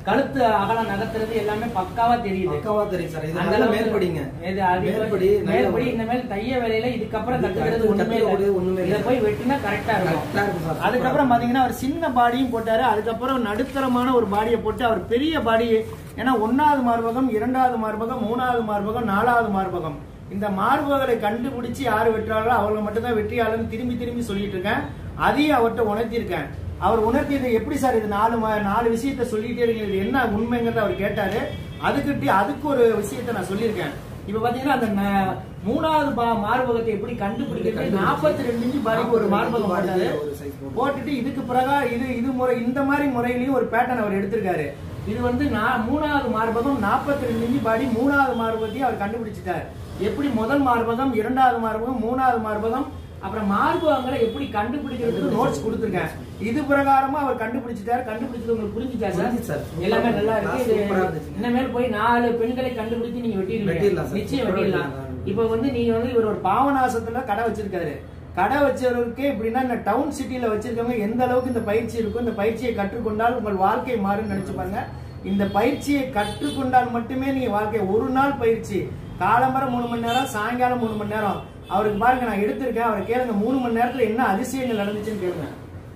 கழுத்து அகலம் நகர்த்துறது எல்லாமே பக்காவா தெரியுது. பக்காவா தெரியும் சார். இது நல்ல மேற்படிங்க. இது மேற்படி மேற்படி இந்த மாதிரி தைய வேலையில இதுக்கப்புறம் கத்துக்கிறது ஒண்ணுமே இல்லை. இதை போய் வெட்டினா கரெக்டா இருக்கும். அதுக்கப்புறம் பாத்தீங்கன்னா அவர் சின்ன பாடியும் போட்டாரு. அதுக்கப்புறம் நடுத்தரமான ஒரு பாடியை போட்டு அவர் பெரிய பாடி, ஏன்னா ஒன்னாவது மார்பகம், இரண்டாவது மார்பகம், மூணாவது மார்பகம், நாலாவது மார்பகம், இந்த மார்பகங்களை கண்டுபிடிச்சு யாரு வெற்றாளோ அவங்களை மட்டும்தான் வெற்றியாளர்னு திரும்பி திரும்பி சொல்லிட்டு இருக்கேன். அதையும் அவர்கிட்ட உணர்த்திருக்கேன். அவர் உணர்த்தியது எப்படி சார் இது நாலு நாலு விஷயத்த சொல்லிட்டே இருக்கீங்க, இது என்ன உண்மைங்கிறத அவர் கேட்டாரு. அதுக்கிட்ட அதுக்கு ஒரு விஷயத்த நான் சொல்லியிருக்கேன். இப்ப பாத்தீங்கன்னா அந்த மூணாவது மார்பகத்தை எப்படி கண்டுபிடிக்கிறது, நாற்பத்தி ரெண்டு இன்ச்சு பாடிக்கு ஒரு மார்பகம் போட்டாரு. போட்டுட்டு இதுக்கு பிறகு இது இது முறை இந்த மாதிரி முறையிலையும் ஒரு பேட்டர்ன் அவர் எடுத்திருக்காரு. இது வந்து மூணாவது மார்பகம் நாற்பத்தி ரெண்டு இன்ச்சு பாடி, மூணாவது மார்பகத்தையும் அவர் கண்டுபிடிச்சிட்டார். எப்படி முதல் மார்பகம், இரண்டாவது மார்பகம், மூணாவது மார்பகம், அப்புறம் மார்பகங்களை எப்படி கண்டுபிடிக்கிறதுக்கு நோட்ஸ் கொடுத்துருக்கேன். இது பிரகாரமா அவர் கண்டுபிடிச்சிட்டாரு. கண்டுபிடிச்சது உங்களுக்கு புரிஞ்சுச்சா சார்? எல்லாமே நல்லா இருக்கு. இனிமேல் போய் நாலு பெண்களை கண்டுபிடிச்சு நீங்க வெட்டிடலாம், நிச்சயம் வெட்டிடலாம். இப்ப வந்து நீங்க வந்து இவர் ஒரு பாவநாசத்துல கடை வச்சிருக்காரு. கடை வச்சவருக்கு எப்படின்னா இந்த டவுன் சிட்டியில வச்சிருக்கவங்க எந்த அளவுக்கு இந்த பயிற்சி இருக்கும், இந்த பயிற்சியை கற்றுக்கொண்டால் உங்கள் வாழ்க்கை மாறும் நினைச்சு பாருங்க. இந்த பயிற்சியை கற்றுக்கொண்டால் மட்டுமே நீங்க வாழ்க்கை, ஒரு நாள் பயிற்சி, காலம்பரம் மூணு மணி நேரம், சாயங்காலம் மூணு மணி நேரம். அவருக்கு பாருங்க நான் எடுத்திருக்கேன், அவரை கேளுங்க மூணு மணி நேரத்துல என்ன அதிசயங்கள் நடந்துச்சுன்னு கேளுங்க.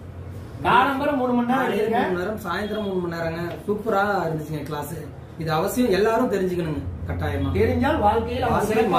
காலம்பரம் மூணு மணி நேரம், சாயந்தரம் மூணு மணி நேரங்க. சூப்பரா இருந்துச்சுங்க கிளாஸ். இது அவசியம் எல்லாரும் தெரிஞ்சுக்கணுங்க. கட்டாயமா தெரிஞ்சால் வாழ்க்கையில்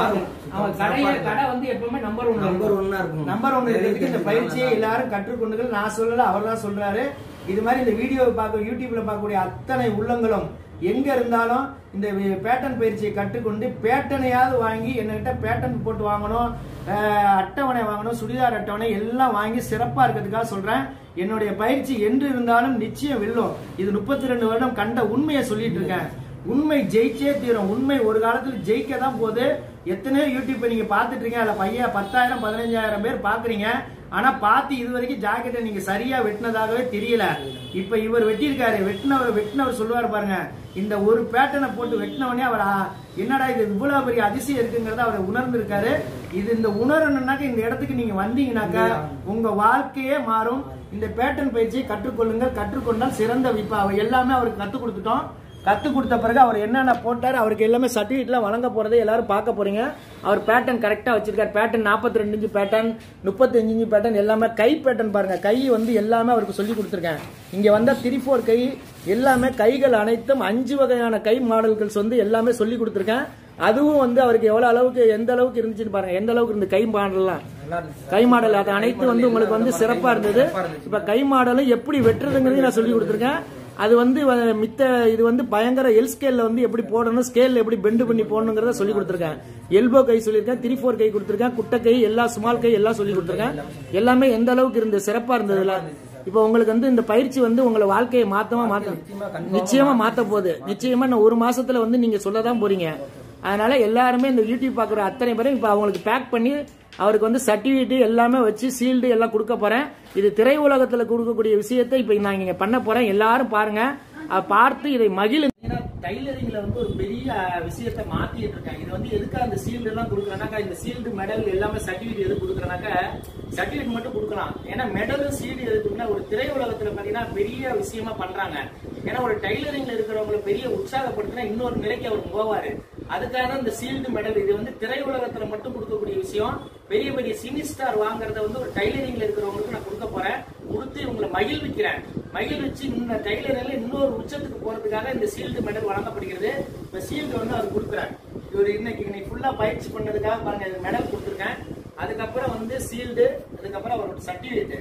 அவன் கடையை கடை வந்து எப்பவுமே நம்பர் ஒன் நம்பர் ஒன்னா இருக்கும். நம்பர் ஒன்னு இருக்கு. இந்த பயிற்சியை எல்லாரும் கற்றுக்கொண்டு, நான் சொல்லல அவர் தான் சொல்றாரு. இது மாதிரி இந்த வீடியோவை பார்க்க யூடியூப்ல பார்க்கக்கூடிய அத்தனை உள்ளங்களும் எங்க இருந்தாலும் இந்த பேட்டன் பயிற்சியை கற்றுக்கொண்டு பேட்டனையாவது வாங்கி, என்கிட்ட பேட்டன் போட்டு வாங்கணும், அட்டவணை வாங்கணும், சுடிதார் அட்டவணை எல்லாம் வாங்கி சிறப்பா இருக்கிறதுக்காக சொல்றேன். என்னுடைய பயிற்சி என்று இருந்தாலும் நிச்சயம் வெல்லும். இது முப்பத்தி ரெண்டு வருடம் கண்ட உண்மையை சொல்லிட்டு இருக்கேன். உண்மை ஜெயிச்சே தீரும். உண்மை ஒரு காலத்துல ஜெயிக்க தான் போகுது. எத்தனையோ யூடியூப் நீங்க பாத்துட்டு இருக்கீங்க, அதுல பையன் பத்தாயிரம் பதினஞ்சாயிரம் பேர் பாக்குறீங்க. ஆனா பாத்து இது வரைக்கும் ஜாக்கெட்டை நீங்க சரியா வெட்டினதாகவே தெரியல. இப்ப இவர் வெட்டியிருக்காரு. வெட்டினவர் வெட்டினவர் சொல்லுவாரு பாருங்க, இந்த ஒரு பேட்டனை போட்டு வெட்டினவனே அவர் என்னடா இது இவ்வளவு பெரிய அதிசயம் இருக்குங்கிறத அவர் உணர்ந்திருக்காரு. இது இந்த உணரணும்னாக்க இந்த இடத்துக்கு நீங்க வந்தீங்கன்னாக்கா உங்க வாழ்க்கையே மாறும். இந்த பேட்டன் பயிற்சியை கற்றுக்கொள்ளுங்கள். கற்றுக்கொண்டால் சிறந்த விப்பா எல்லாமே அவருக்கு கற்றுக் கொடுத்துட்டோம். கத்து கொடுத்த பிறகு அவர் என்னென்ன போட்டார், அவருக்கு எல்லாமே சர்டிஃபிகேட்லாம் வழங்க போறதை எல்லாரும் பார்க்க போறீங்க. அவர் பேட்டர்ன் கரெக்டா வச்சிருக்காரு. பேட்டர்ன் நாற்பத்தி ரெண்டு இன்ச்சு பேட்டர்ன், முப்பத்தஞ்சு இன்ச்சு பேட்டர்ன், எல்லாமே கை பேட்டர்ன் பாருங்க. கை வந்து எல்லாமே அவருக்கு சொல்லி கொடுத்துருக்கேன். இங்க வந்த த்ரீ ஃபோர் கை எல்லாமே கைகள் அனைத்தும் அஞ்சு வகையான கை மாடல்கள் வந்து எல்லாமே சொல்லி கொடுத்துருக்கேன். அதுவும் வந்து அவருக்கு எவ்வளவு அளவுக்கு எந்த அளவுக்கு இருந்துச்சுன்னு பாருங்க. எந்த அளவுக்கு இருந்த கை மாடல்லாம், கை மாடல் அது அனைத்து வந்து உங்களுக்கு வந்து சிறப்பா இருந்தது. இப்ப கை மாடலும் எப்படி வெட்டுறதுங்கிறதையும் நான் சொல்லி கொடுத்துருக்கேன். அது வந்து மித்த இது வந்து பயங்கர எல் ஸ்கேல்ல வந்து எப்படி போடணும், ஸ்கேல்ல எப்படி பெண்டு பண்ணி போடணுங்கிறத சொல்லி கொடுத்துருக்கேன். எல்போ கை சொல்லியிருக்கேன், த்ரீ ஃபோர் கை கொடுத்துருக்கேன், குட்டை கை, எல்லா ஸ்மால் கை எல்லாம் சொல்லி கொடுத்துருக்கேன். எல்லாமே எந்த அளவுக்கு இருந்தது சிறப்பா இருந்ததுல. இப்போ உங்களுக்கு வந்து இந்த பயிற்சி வந்து உங்களை வாழ்க்கையை மாத்தமா மாத்த நிச்சயமா மாத்த போகுது. நிச்சயமா நான் ஒரு மாசத்துல வந்து நீங்க சொல்லதான் போறீங்க. அதனால எல்லாருமே இந்த யூடியூப் பாக்குற அத்தனை பேரும் இப்ப அவங்களுக்கு பேக் பண்ணி அவருக்கு வந்து சர்டிபிகேட் எல்லாமே வச்சு சீல்டு எல்லாம் கொடுக்க போறேன். இது திரை உலகத்துல கொடுக்கக்கூடிய விஷயத்தை இப்ப நான் இங்க பண்ண போறேன். எல்லாரும் பாருங்க, பார்த்து இதை மகிழ். டைலரிங்ல வந்து ஒரு பெரிய விஷயத்தை மாத்திட்டு இருக்கேன். இது வந்து எதுக்காக அந்த சீல்டு எல்லாம் கொடுக்குறேன்னாக்கா, இந்த சீல்டு மெடல் எல்லாமே சர்டிபிகேட் எது கொடுக்குறேன்னாக்கா சர்டிபிகேட் மட்டும் கொடுக்கலாம். ஏன்னா மெடலும் சீல்டு எதுக்குன்னா ஒரு திரை உலகத்துல பாத்தீங்கன்னா பெரிய விஷயமா பண்றாங்க. ஏன்னா ஒரு டைலரிங்ல இருக்கிறவங்களை பெரிய உற்சாகப்படுத்தினா இன்னொரு நிலைக்கு அவர் போவாரு. அதுக்காக இந்த சீல்டு மெடல் இது வந்து திரை உலகத்துல மட்டும் கொடுக்கக்கூடிய விஷயம். பெரிய பெரிய சினி ஸ்டார் வாங்குறத வந்து ஒரு டைலரிங்ல இருக்கிறவங்களுக்கு நான் கொடுக்க போறேன். கொடுத்து இவங்களை மகிழ்விக்கிறேன். மகிழ்விச்சு இந்த டைலரிங்ல இன்னொரு உச்சத்துக்கு போறதுக்காக இந்த சீல்டு மெடல் வழங்கப்படுகிறது. இந்த சீல்டு வந்து அவர் கொடுக்குறேன். இவர் இன்னைக்கு இன்னைக்கு ஃபுல்லா பயிற்சி பண்ணதுக்காக பாருங்க மெடல் கொடுத்துருக்கேன். அதுக்கப்புறம் வந்து சீல்டு, அதுக்கப்புறம் அவரோட சர்டிபிகேட்.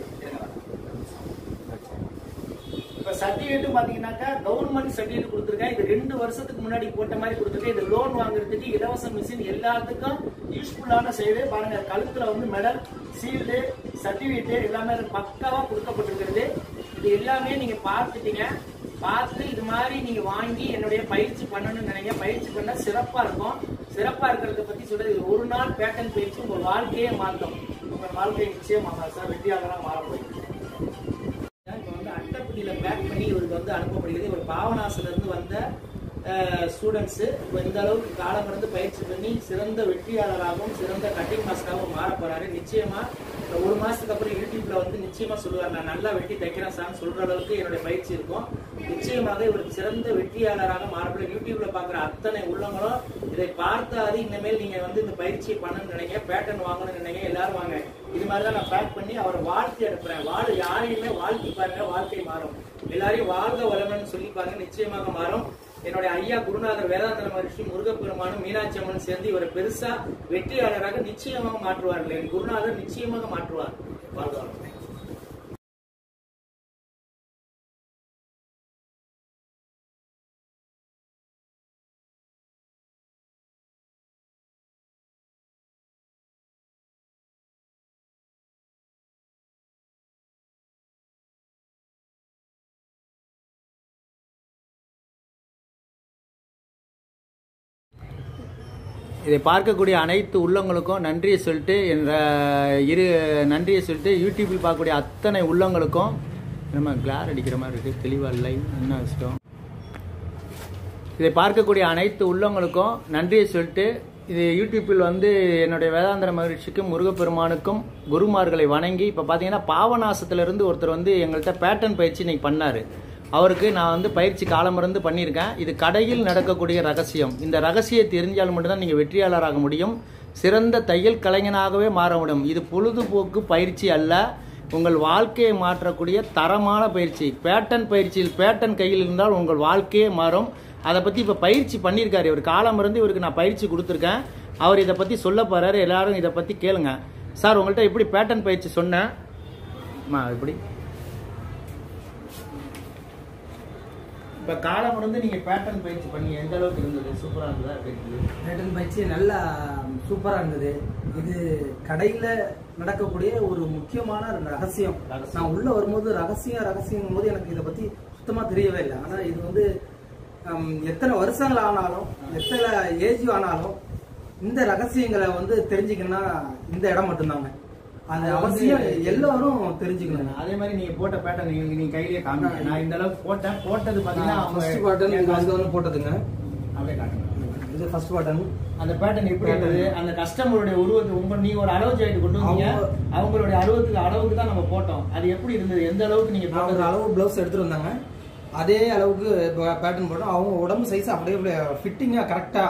இப்ப சர்டிபிகேட் பாத்தீங்கன்னாக்கா கவர்மெண்ட் சர்டிபிகேட் கொடுத்துருக்கேன். இது ரெண்டு வருஷத்துக்கு முன்னாடி போட்ட மாதிரி கொடுத்துருக்கேன். இது லோன் வாங்குறதுக்கு இலவச மிஷின் எல்லாத்துக்கும் யூஸ்ஃபுல்லான செய்து பாருங்க. கழுத்துல வந்து மெடல், சீல்டு, சர்டிபிகேட் எல்லாமே பக்காவா கொடுக்கப்பட்டிருக்கிறது. இது எல்லாமே நீங்க பார்த்துட்டீங்க. பார்த்து இது மாதிரி நீங்க வாங்கி என்னுடைய பயிற்சி பண்ணணும்னு நினைங்க. பயிற்சி பண்ண சிறப்பா இருக்கும். சிறப்பா இருக்கிறத பத்தி சொல்றது ஒரு நாள் பேட்டன் பயிற்சி உங்க வாழ்க்கையே மாற்றும். உங்க வாழ்க்கையை நிச்சயமாக சார் வெற்றியாளராக மாற போயிருக்கு. அட்டைப்பட்டியில பேக் பண்ணி இவருக்கு வந்து அனுப்பப்படுகிறது. இவர் பாவநாசில இருந்து வந்த ஸ்டூடெண்ட்ஸ் இந்த அளவுக்கு காலம் இருந்து பயிற்சி பண்ணி சிறந்த வெற்றியாளராகவும் சிறந்த கட்டிங் மாஸ்டராகவும் மாற போறாரு. நிச்சயமா ஒரு மாசத்துக்கு அப்புறம் யூடியூப்ல வந்து நிச்சயமா சொல்லுவார், நான் நல்லா வெட்டி தைக்கிறேன் சார் சொல்ற அளவுக்கு என்னுடைய பயிற்சி இருக்கும். நிச்சயமாக இவர் சிறந்த வெற்றியாளராக மாறப்படும். யூடியூப்ல பாக்குற அத்தனை உள்ளவங்களும் இதை பார்த்தாது இனிமேல் நீங்க வந்து இந்த பயிற்சியை பண்ணணும்னு நினைங்க, பேட்டர்ன் வாங்கணும்னு நினைங்க, எல்லாரும் வாங்க. இது மாதிரிதான் நான் பேக் பண்ணி அவரை வாழ்த்தி அனுப்புறேன். வாழ் யாரையுமே வாழ்த்தி பாருங்க, வாழ்க்கை மாறும். எல்லாரையும் வாழ்க வளமன்னு சொல்லி பாருங்க, நிச்சயமாக மாறும். என்னுடைய ஐயா குருநாதர் வேதாந்தர மகரிஷி, முருகப்பெருமானும் மீனாட்சி அம்மன் சேர்ந்து இவரை பெருசா வெற்றியாளராக நிச்சயமாக மாற்றுவார்கள். என் குருநாதர் நிச்சயமாக மாற்றுவார். வாழ்க. இதை பார்க்கக்கூடிய அனைத்து உள்ளங்களுக்கும் நன்றியை சொல்லிட்டு என்ற இரு நன்றியை சொல்லிட்டு யூடியூப்பில் பார்க்கக்கூடிய அத்தனை உள்ளங்களுக்கும் நம்ம கிளார் அடிக்கிற மாதிரி இருக்குது, தெளிவாக இல்லை, என்ன விஷயம். இதை பார்க்கக்கூடிய அனைத்து உள்ளங்களுக்கும் நன்றியை சொல்லிட்டு இது யூடியூப்பில் வந்து என்னுடைய வேதாந்தர மகிழ்ச்சிக்கும் முருகப்பெருமானுக்கும் குருமார்களை வணங்கி, இப்போ பார்த்தீங்கன்னா பாவநாசத்துலேருந்து ஒருத்தர் வந்து எங்கள்கிட்ட பேட்டர்ன் பயிற்சி இன்னைக்கு பண்ணார். அவருக்கு நான் வந்து பயிற்சி காலமிருந்து பண்ணியிருக்கேன். இது கடையில் நடக்கக்கூடிய ரகசியம். இந்த ரகசியம் தெரிஞ்சால் மட்டும்தான் நீங்கள் வெற்றியாளராக முடியும், சிறந்த தையல் கலைஞனாகவே மாற முடியும். இது பொழுதுபோக்கு பயிற்சி அல்ல, உங்கள் வாழ்க்கையை மாற்றக்கூடிய தரமான பயிற்சி. பேட்டன் பயிற்சியில் பேட்டன் கையில் இருந்தால் உங்கள் வாழ்க்கையே மாறும். அதை பற்றி இப்போ பயிற்சி பண்ணியிருக்காரு இவர். காலமிருந்து இவருக்கு நான் பயிற்சி கொடுத்துருக்கேன். அவர் இதை பற்றி சொல்ல போகிறாரு, எல்லாரும் இதை பற்றி கேளுங்க. சார் உங்கள்கிட்ட எப்படி பேட்டன் பயிற்சி சொன்னேன் எப்படி இப்போ காலம் வந்து நீங்கள் பேட்டர்ன் பயிற்சி பண்ணி எந்த அளவுக்கு இருந்தது? சூப்பராக இருந்ததா? பேட்டர்ன் பயிற்சி நல்லா சூப்பராக இருந்தது. இது கடையில் நடக்கக்கூடிய ஒரு முக்கியமான ரகசியம். நான் உள்ள வரும்போது ரகசியம் ரகசியம் போது எனக்கு இதை பற்றி சுத்தமாக தெரியவே இல்லை. ஆனால் இது வந்து எத்தனை வருஷங்கள் ஆனாலும் எத்தனை ஏஜ் ஆனாலும் இந்த ரகசியங்களை வந்து தெரிஞ்சுக்கணும்னா இந்த இடம் மட்டும்தாங்க. அந்த அவசியம் எல்லாரும் தெரிஞ்சுக்கணும். அதே மாதிரி நீங்க போட்ட பேட்டர்ன் நீங்க கையிலேயே காமிங்க. நான் இந்த அளவுக்கு போட்டேன். போட்டது பாத்தீங்கன்னா ஃபர்ஸ்ட் பேட்டர்ன் இது வந்து போட்டதுங்க. அப்படியே காட்டுங்க. இது ஃபர்ஸ்ட் பேட்டர்ன். அந்த பேட்டர்ன் எப்படி இருந்தது? அந்த கஸ்டமருடைய உருவத்தை உங்க நீங்க ஒரு அளவு ஜாயிண்ட் கொண்டு வந்தீங்க, அவங்களுடைய அறுபதுக்கு அளவுக்கு தான் நம்ம போட்டோம். அது எப்படி இருந்தது? எந்த அளவுக்கு நீங்க போட்டது? அளவு பிளவுஸ் எடுத்துட்டு வந்தாங்க, அதே அளவுக்கு பேட்டர்ன் போட்டோம். அவங்க உடம்பு சைஸ் அப்படியே ஃபிட்டிங்கா கரெக்டா.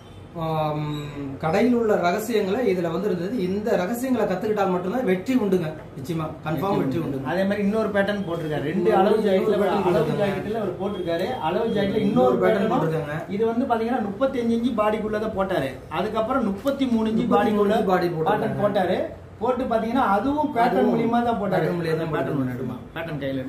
கடையில் உள்ள ரகசியங்களை இதுல வந்து இருந்தது. இந்த ரகசியங்களை கத்துக்கிட்டால் மட்டும்தான் வெற்றி உண்டுங்க. நிச்சயமா கன்ஃபார்ம் வெற்றி உண்டு. அதே மாதிரி இன்னொரு பேட்டர்ன் போட்டிருக்காரு. ரெண்டு அளவு ஜாக்கெட்ல அளவு ஜாக்கெட்ல அவர் போட்டிருக்காரு. அளவு ஜாக்கெட்ல இன்னொரு பேட்டர்ன் போட்டிருக்காங்க. இது வந்து பாத்தீங்கன்னா முப்பத்தி அஞ்சு இன்ச்சு பாடிக்குள்ளதான் போட்டாரு. அதுக்கப்புறம் முப்பத்தி மூணு இன்ச்சு பாடிக்குள்ள பாடி போட்டாரு. போட்டு பாத்தீங்கன்னா அதுவும் பேட்டர்ன் மூலியமா தான் போட்டாரு. பேட்டர்ன் கையில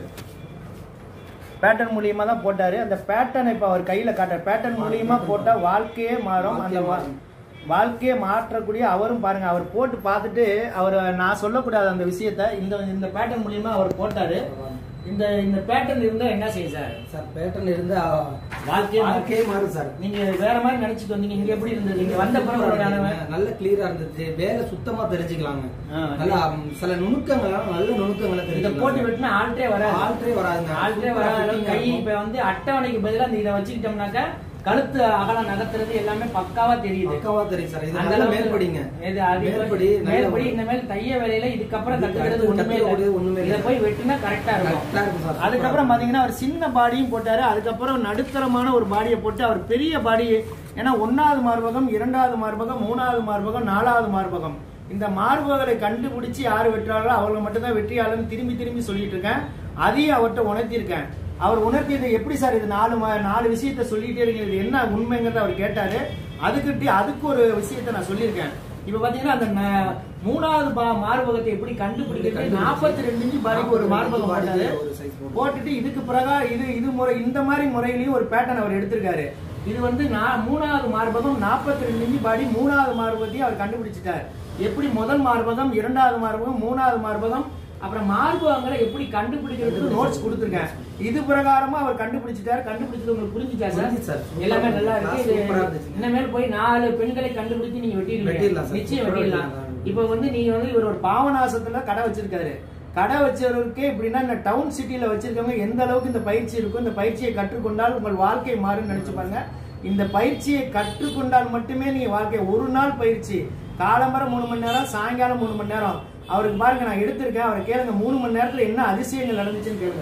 பேட்டர்ன் மூலியமா தான் போட்டாரு. அந்த பேட்டர்ன் இப்ப அவர் கையில காட்டாரு. பேட்டர்ன் மூலியமா போட்டா வாழ்க்கையே மாறும். அந்த வாழ்க்கையை மாற்றக்கூடிய அவரும் பாருங்க. அவர் போட்டு பார்த்துட்டு அவர் நான் சொல்லக்கூடாது அந்த விஷயத்த. இந்த இந்த பேட்டர்ன் மூலியமா அவர் போட்டாரு. இந்த இந்த பேட்டர்ன் இருந்தா என்ன செய்யும் சார்? சார் பேட்டர்ன் இருந்தா வாழ்க்கையே வாழ்க்கையே மாறும் சார். நீங்க வேற மாதிரி நினைச்சிட்டு வந்தீங்க. இங்க எப்படி இருந்தது? நீங்க வந்த பிறகு நல்ல கிளியரா இருந்துச்சு. வேலை சுத்தமா தெரிஞ்சுக்கலாங்க. நல்லா சில நுணுக்கங்கள் நல்ல நுணுக்கங்களை தெரிஞ்சு போட்டு வெட்டினா ஆல்ட்ரே வராது. ஆல்ட்ரே வராதுங்க. ஆல்ட்ரே வராது. கை இப்ப வந்து அட்டவணைக்கு பதிலா இதை வச்சுக்கிட்டோம்னாக்கா கழுத்து அகலம் நகர்த்துறது எல்லாமே பக்காவா தெரியுது. பக்காவா தெரியும் சார். இது மேல்படிங்க. இது மேல்படி மேல்படி இந்த மேல் தைய வேலையில இதுக்கப்புறம் கத்துக்கிறது ஒண்ணுமே இல்லை. இதை போய் வெட்டினா கரெக்டா இருக்கும். அதுக்கப்புறம் பாத்தீங்கன்னா அவர் சின்ன பாடியும் போட்டாரு. அதுக்கப்புறம் நடுத்தரமான ஒரு பாடியை போட்டு அவர் பெரிய பாடி. ஏன்னா ஒன்னாவது மார்பகம், இரண்டாவது மார்பகம், மூணாவது மார்பகம், நாலாவது மார்பகம், இந்த மார்பகங்களை கண்டுபிடிச்சு யாரு வெட்டுறாங்களோ அவங்க மட்டும்தான் வெற்றியாளர்னு திரும்பி திரும்பி சொல்லிட்டு இருக்கேன். அதையும் அவர்கிட்ட உணர்த்திருக்கேன். அவர் உணர்த்தியது எப்படி சார்? இது நாலு நாலு விஷயத்த சொல்லிட்டே இருக்கீங்க, இது என்ன உண்மைங்கிறத அவர் கேட்டாரு. அதுக்கிட்ட அதுக்கு ஒரு விஷயத்த நான் சொல்லியிருக்கேன். இப்ப பாத்தீங்கன்னா அந்த மூணாவது மார்பகத்தை எப்படி கண்டுபிடிக்கிறது? நாற்பத்தி ரெண்டு இன்ச்சு பாடிக்கு ஒரு மார்பகம் போட்டாரு. போட்டுட்டு இதுக்கு பிறகு இது இது முறை இந்த மாதிரி முறையிலையும் ஒரு பேட்டர்ன் அவர் எடுத்திருக்காரு. இது வந்து மூணாவது மார்பகம் நாற்பத்தி ரெண்டு இன்ச்சு பாடி மூணாவது மார்பகத்தையும் அவர் கண்டுபிடிச்சிட்டார். எப்படி முதல் மார்பகம், இரண்டாவது மார்பகம், மூணாவது மார்பகம், அப்புறம் மார்பகங்களை எப்படி கண்டுபிடிக்கிறதுக்கு நோட்ஸ் கொடுத்துருக்கேன். இது பிரகாரமா அவர் கண்டுபிடிச்சிட்டாரு. கண்டுபிடிச்சது உங்களுக்கு புரிஞ்சுச்சா சார்? எல்லாமே நல்லா இருக்கு. இனிமேல் போய் நாலு பெண்களை கண்டுபிடிச்சு நீங்க வெட்டிடலாம், நிச்சயம் வெட்டிடலாம். இப்ப வந்து நீங்க வந்து இவர் ஒரு பாவநாசத்துல கடை வச்சிருக்காரு. கடை வச்சவருக்கே எப்படின்னா இந்த டவுன் சிட்டியில வச்சிருக்கவங்க எந்த அளவுக்கு இந்த பயிற்சி இருக்கும், இந்த பயிற்சியை கற்றுக்கொண்டால் உங்கள் வாழ்க்கை மாறும்னு நினைச்சு பாருங்க. இந்த பயிற்சியை கற்றுக்கொண்டால் மட்டுமே நீங்க வாழ்க்கை, ஒரு நாள் பயிற்சி காலம்பரம் மூணு மணி நேரம், சாயங்காலம் மூணு மணி நேரம். அவருக்கு பாருங்க நான் எடுத்திருக்கேன், அவரை கேளுங்க மூணு மணி நேரத்துல என்ன அதிசயங்கள் நடந்துச்சுன்னு கேளுங்க.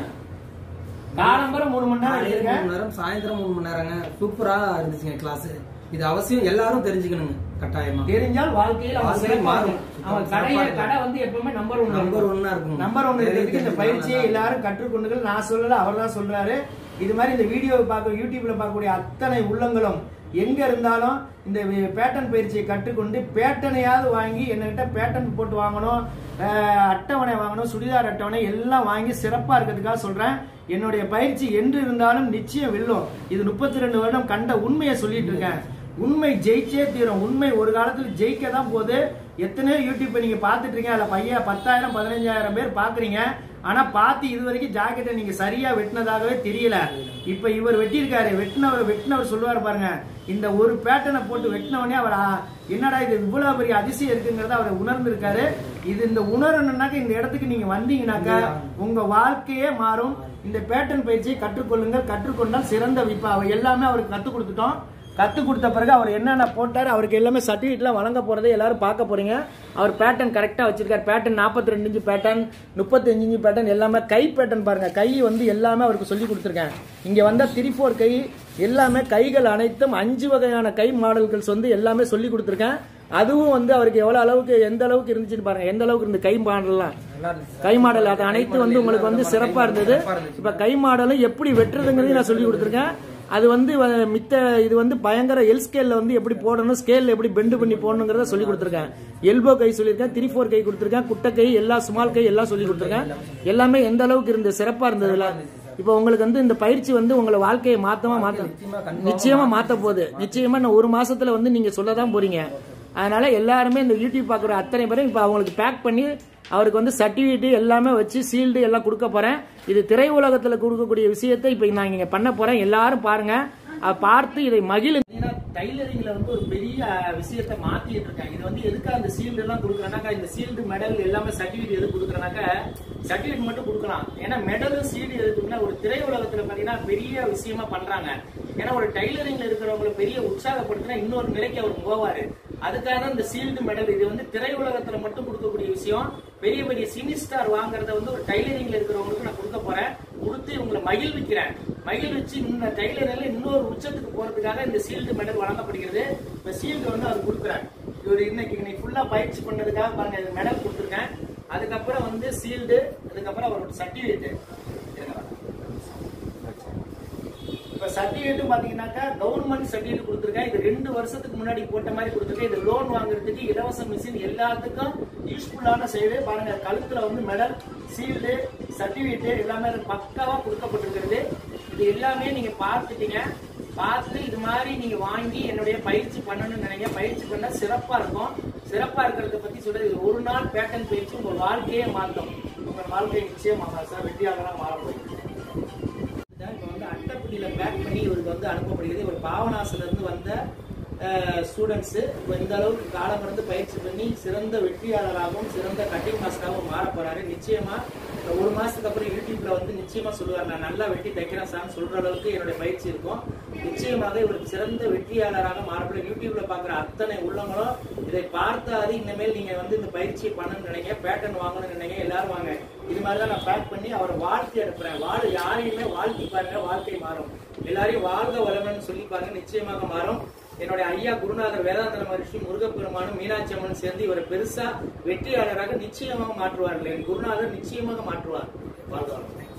காலம்பரம் மூணு மணி நேரம் எடுத்திருக்கேன், மூணு நேரம் சாயந்தரம் மூணு மணி நேரங்க. சூப்பரா இருந்துச்சுங்க கிளாஸ். இது அவசியம் எல்லாரும் தெரிஞ்சுக்கணுங்க, கட்டாயமா. தெரிஞ்சால் வாழ்க்கையில் அவசியம் மாறும். அவன் கடையை கடை வந்து எப்பவுமே நம்பர் ஒன் நம்பர் ஒன்னா இருக்கும். நம்பர் ஒன் இருக்கிறதுக்கு இந்த பயிற்சியை எல்லாரும் கற்றுக்கொண்டு, நான் சொல்லல அவர் தான் சொல்றாரு. இது மாதிரி இந்த வீடியோவை பார்க்க யூடியூப்ல பார்க்கக்கூடிய அத்தனை உள்ளங்களும் எங்க இருந்தாலும் இந்த பேட்டன் பயிற்சியை கற்றுக்கொண்டு பேட்டனையாவது வாங்கி என்கிட்ட பேட்டன் போட்டு வாங்கணும், அட்டவணை வாங்கணும், சுடிதார் அட்டவணை எல்லாம் வாங்கி சிறப்பா இருக்கிறதுக்காக சொல்றேன். என்னுடைய பயிற்சி என்று இருந்தாலும் நிச்சயம் வெல்லும். இது முப்பத்தி ரெண்டு வருடம் கண்ட உண்மையை சொல்லிட்டு இருக்கேன். உண்மை ஜெயிச்சே தீரும். உண்மை ஒரு காலத்துல ஜெயிக்க தான் போது. எத்தனையோ யூடியூப் நீங்க பாத்துட்டு இருக்கீங்க, அதுல பையன் பத்தாயிரம் பதினஞ்சாயிரம் பேர் பாக்குறீங்க. ஆனா பாத்து இது வரைக்கும் ஜாக்கெட்டை நீங்க சரியா வெட்டினதாகவே தெரியல. இப்ப இவர் வெட்டியிருக்காரு, வெட்டினவர் வெட்டினவர் சொல்லுவாரு பாருங்க, இந்த ஒரு பேட்டனை போட்டு வெட்டினவனே அவர் என்னடா இது இவ்வளவு பெரிய அதிசயம் இருக்குங்கிறத அவர் உணர்ந்திருக்காரு. இது இந்த உணரணும்னாக்க இந்த இடத்துக்கு நீங்க வந்தீங்கன்னாக்கா உங்க வாழ்க்கையே மாறும். இந்த பேட்டன் பயிற்சியை கற்றுக்கொள்ளுங்கள். கற்றுக்கொண்டால் சிறந்த விப்பா. அவர் எல்லாமே அவருக்கு கற்றுக் கொடுத்துட்டோம். கத்து கொடுத்த பிறகு அவர் என்னென்ன போட்டார், அவருக்கு எல்லாமே சர்டிஃபிகேட்லாம் வழங்க போறதை எல்லாரும் பார்க்க போறீங்க. அவர் பேட்டர்ன் கரெக்டா வச்சிருக்காரு. பேட்டர்ன் நாற்பத்தி ரெண்டு இன்ச்சு பேட்டர்ன், முப்பத்தஞ்சு இன்ச்சு பேட்டர்ன், எல்லாமே கை பேட்டர்ன் பாருங்க. கை வந்து எல்லாமே அவருக்கு சொல்லி கொடுத்துருக்கேன். இங்க வந்த த்ரீ ஃபோர் கை எல்லாமே கைகள் அனைத்தும் அஞ்சு வகையான கை மாடல்கள் வந்து எல்லாமே சொல்லி கொடுத்துருக்கேன். அதுவும் வந்து அவருக்கு எவ்வளவு அளவுக்கு எந்த அளவுக்கு இருந்துச்சுன்னு பாருங்க. எந்த அளவுக்கு இந்த கை மாடல்லாம் கை மாடல் அது அனைத்து வந்து உங்களுக்கு வந்து சிறப்பா இருந்தது. இப்ப கை மாடலும் எப்படி வெட்டுறதுங்கிறது நான் சொல்லி கொடுத்துருக்கேன். அது வந்து மித்த இது வந்து பயங்கர எல் ஸ்கேல்ல வந்து எப்படி போடணும், ஸ்கேல்ல எப்படி பெண்டு பண்ணி போடணுங்கிறத சொல்லி கொடுத்துருக்கேன். எல்போ கை சொல்லியிருக்கேன், த்ரீ ஃபோர் கை கொடுத்துருக்கேன், குட்டை கை எல்லா ஸ்மால் கை எல்லாம் சொல்லி கொடுத்துருக்கேன். எல்லாமே எந்த அளவுக்கு இருந்தது சிறப்பா இருந்ததுல. இப்போ உங்களுக்கு வந்து இந்த பயிற்சி வந்து உங்களை வாழ்க்கையை மாத்தமா மாத்த நிச்சயமா மாத்த போகுது. நிச்சயமா நான் ஒரு மாசத்துல வந்து நீங்க சொல்லதான் போறீங்க. அதனால எல்லாருமே இந்த யூடியூப் பாக்குற அத்தனை பேரும் இப்ப அவங்களுக்கு பேக் பண்ணி அவருக்கு வந்து சர்டிபிகேட் எல்லாமே வச்சு சீல்டு எல்லாம் கொடுக்க போறேன். இது திரை உலகத்துல கொடுக்கக்கூடிய விஷயத்தை இப்ப நான் இங்க பண்ண போறேன். எல்லாரும் பாருங்க, பார்த்து இதை மகிழ். டைலரிங்ல வந்து ஒரு பெரிய விஷயத்தை மாத்திட்டு இருக்காங்க. இது வந்து எதுக்கு அந்த சீல்டு எல்லாம் கொடுக்குறேன்னாக்கா, இந்த சீல்டு மெடல் எல்லாமே சர்டிபிகேட் எது கொடுக்குறேனாக்கா சர்டிபிகேட் மட்டும் கொடுக்கலாம். ஏன்னா மெடலும் சீல்டு எதுக்குன்னா ஒரு திரை உலகத்துல பாத்தீங்கன்னா பெரிய விஷயமா பண்றாங்க. ஏன்னா ஒரு டைலரிங்ல இருக்கிறவங்களை பெரிய உற்சாகப்படுத்தினா இன்னொரு நிலைக்கு அவர் போவாரு. அதுக்காக இந்த சீல்டு மெடல் இது வந்து திரை உலகத்துல மட்டும் கொடுக்கக்கூடிய விஷயம். பெரிய பெரிய சினி ஸ்டார் வாங்குறத வந்து ஒரு டைலரிங்ல இருக்கிறவங்களுக்கு நான் கொடுக்க போறேன். கொடுத்து உங்களை மகிழ்விக்கிறேன். மகிழ்விச்சு இந்த டைலரிங்ல இன்னொரு உச்சத்துக்கு போறதுக்காக இந்த சீல்டு மெடல் வழங்கப்படுகிறது. இப்ப சீல்டு வந்து அவர் கொடுக்குறேன். இவர் இன்னைக்கு இன்னைக்கு ஃபுல்லா பயிற்சி பண்ணதுக்காக பாருங்க மெடல் கொடுத்துருக்கேன். அதுக்கப்புறம் வந்து சீல்டு, அதுக்கப்புறம் அவரோட சர்டிபிகேட். இப்ப சர்டிபிகேட் பாத்தீங்கன்னாக்கா கவர்மெண்ட் சர்டிபிகேட் கொடுத்துருக்கேன். இது ரெண்டு வருஷத்துக்கு முன்னாடி போட்ட மாதிரி கொடுத்துருக்கேன். இது லோன் வாங்குறதுக்கு இலவச மிஷின் எல்லாத்துக்கும் யூஸ்ஃபுல்லான சைடு பாருங்க. கழுத்துல வந்து மெடல், சீல்டு, சர்டிபிகேட் எல்லாமே பக்காவா கொடுக்கப்பட்டிருக்கிறது. இது எல்லாமே நீங்க பார்த்துட்டீங்க. பார்த்து இது மாதிரி நீங்க வாங்கி என்னுடைய பயிற்சி பண்ணணும்னு நினைங்க. பயிற்சி பண்ண சிறப்பா இருக்கும். சிறப்பா இருக்கிறத பத்தி சொல்றது இது ஒரு நாள் பேட்டன் பயிற்சி உங்க வாழ்க்கையே மாற்றும். உங்க வாழ்க்கை நிச்சயமாக சார் வெற்றியாளராக மாற போயிருக்கு. இப்ப வந்து அட்டைப்பட்டியில பேக் பண்ணி இவருக்கு வந்து அனுப்பப்படுகிறது. ஒரு பாவனாசில இருந்து வந்த ஸ்டூடெண்ட்ஸ் இந்த அளவுக்கு காலம் இருந்து பயிற்சி பண்ணி சிறந்த வெற்றியாளராகவும் சிறந்த கட்டிங் மாஸ்டராகவும் மாற போறாரு. நிச்சயமா ஒரு மாசத்துக்கு அப்புறம் யூடியூப்ல வந்து நிச்சயமா சொல்லுவார், நான் நல்லா வெட்டி தைக்கிறேன் சார் சொல்ற அளவுக்கு என்னுடைய பயிற்சி இருக்கும். நிச்சயமாக இவருக்கு சிறந்த வெற்றியாளராக மாறப்பட யூடியூப்ல பாக்குற அத்தனை உள்ளவங்களும் இதை பார்த்தாது இனிமேல் நீங்க வந்து இந்த பயிற்சியை பண்ணணும்னு நினைங்க, பேட்டர்ன் வாங்கணும்னு நினைங்க. எல்லாரும் வாங்க. இது மாதிரிதான் நான் பேக் பண்ணி அவரை வாழ்க்கை அனுப்புறேன். வாழ் யாரையுமே வாழ்க்கை பாருங்க, வாழ்க்கை மாறும். எல்லாரையும் வாழ்க வளமன்னு சொல்லி பாருங்க, நிச்சயமாக மாறும். என்னுடைய ஐயா குருநாதர் வேதாந்தர மகரிஷி முருகப்பெருமானும் மீனாட்சி அம்மனும் சேர்ந்து இவரை பெருசா வெற்றியாளராக நிச்சயமாக மாற்றுவார்கள். என் குருநாதர் நிச்சயமாக மாற்றுவார். வாழ்க வளமுடன்.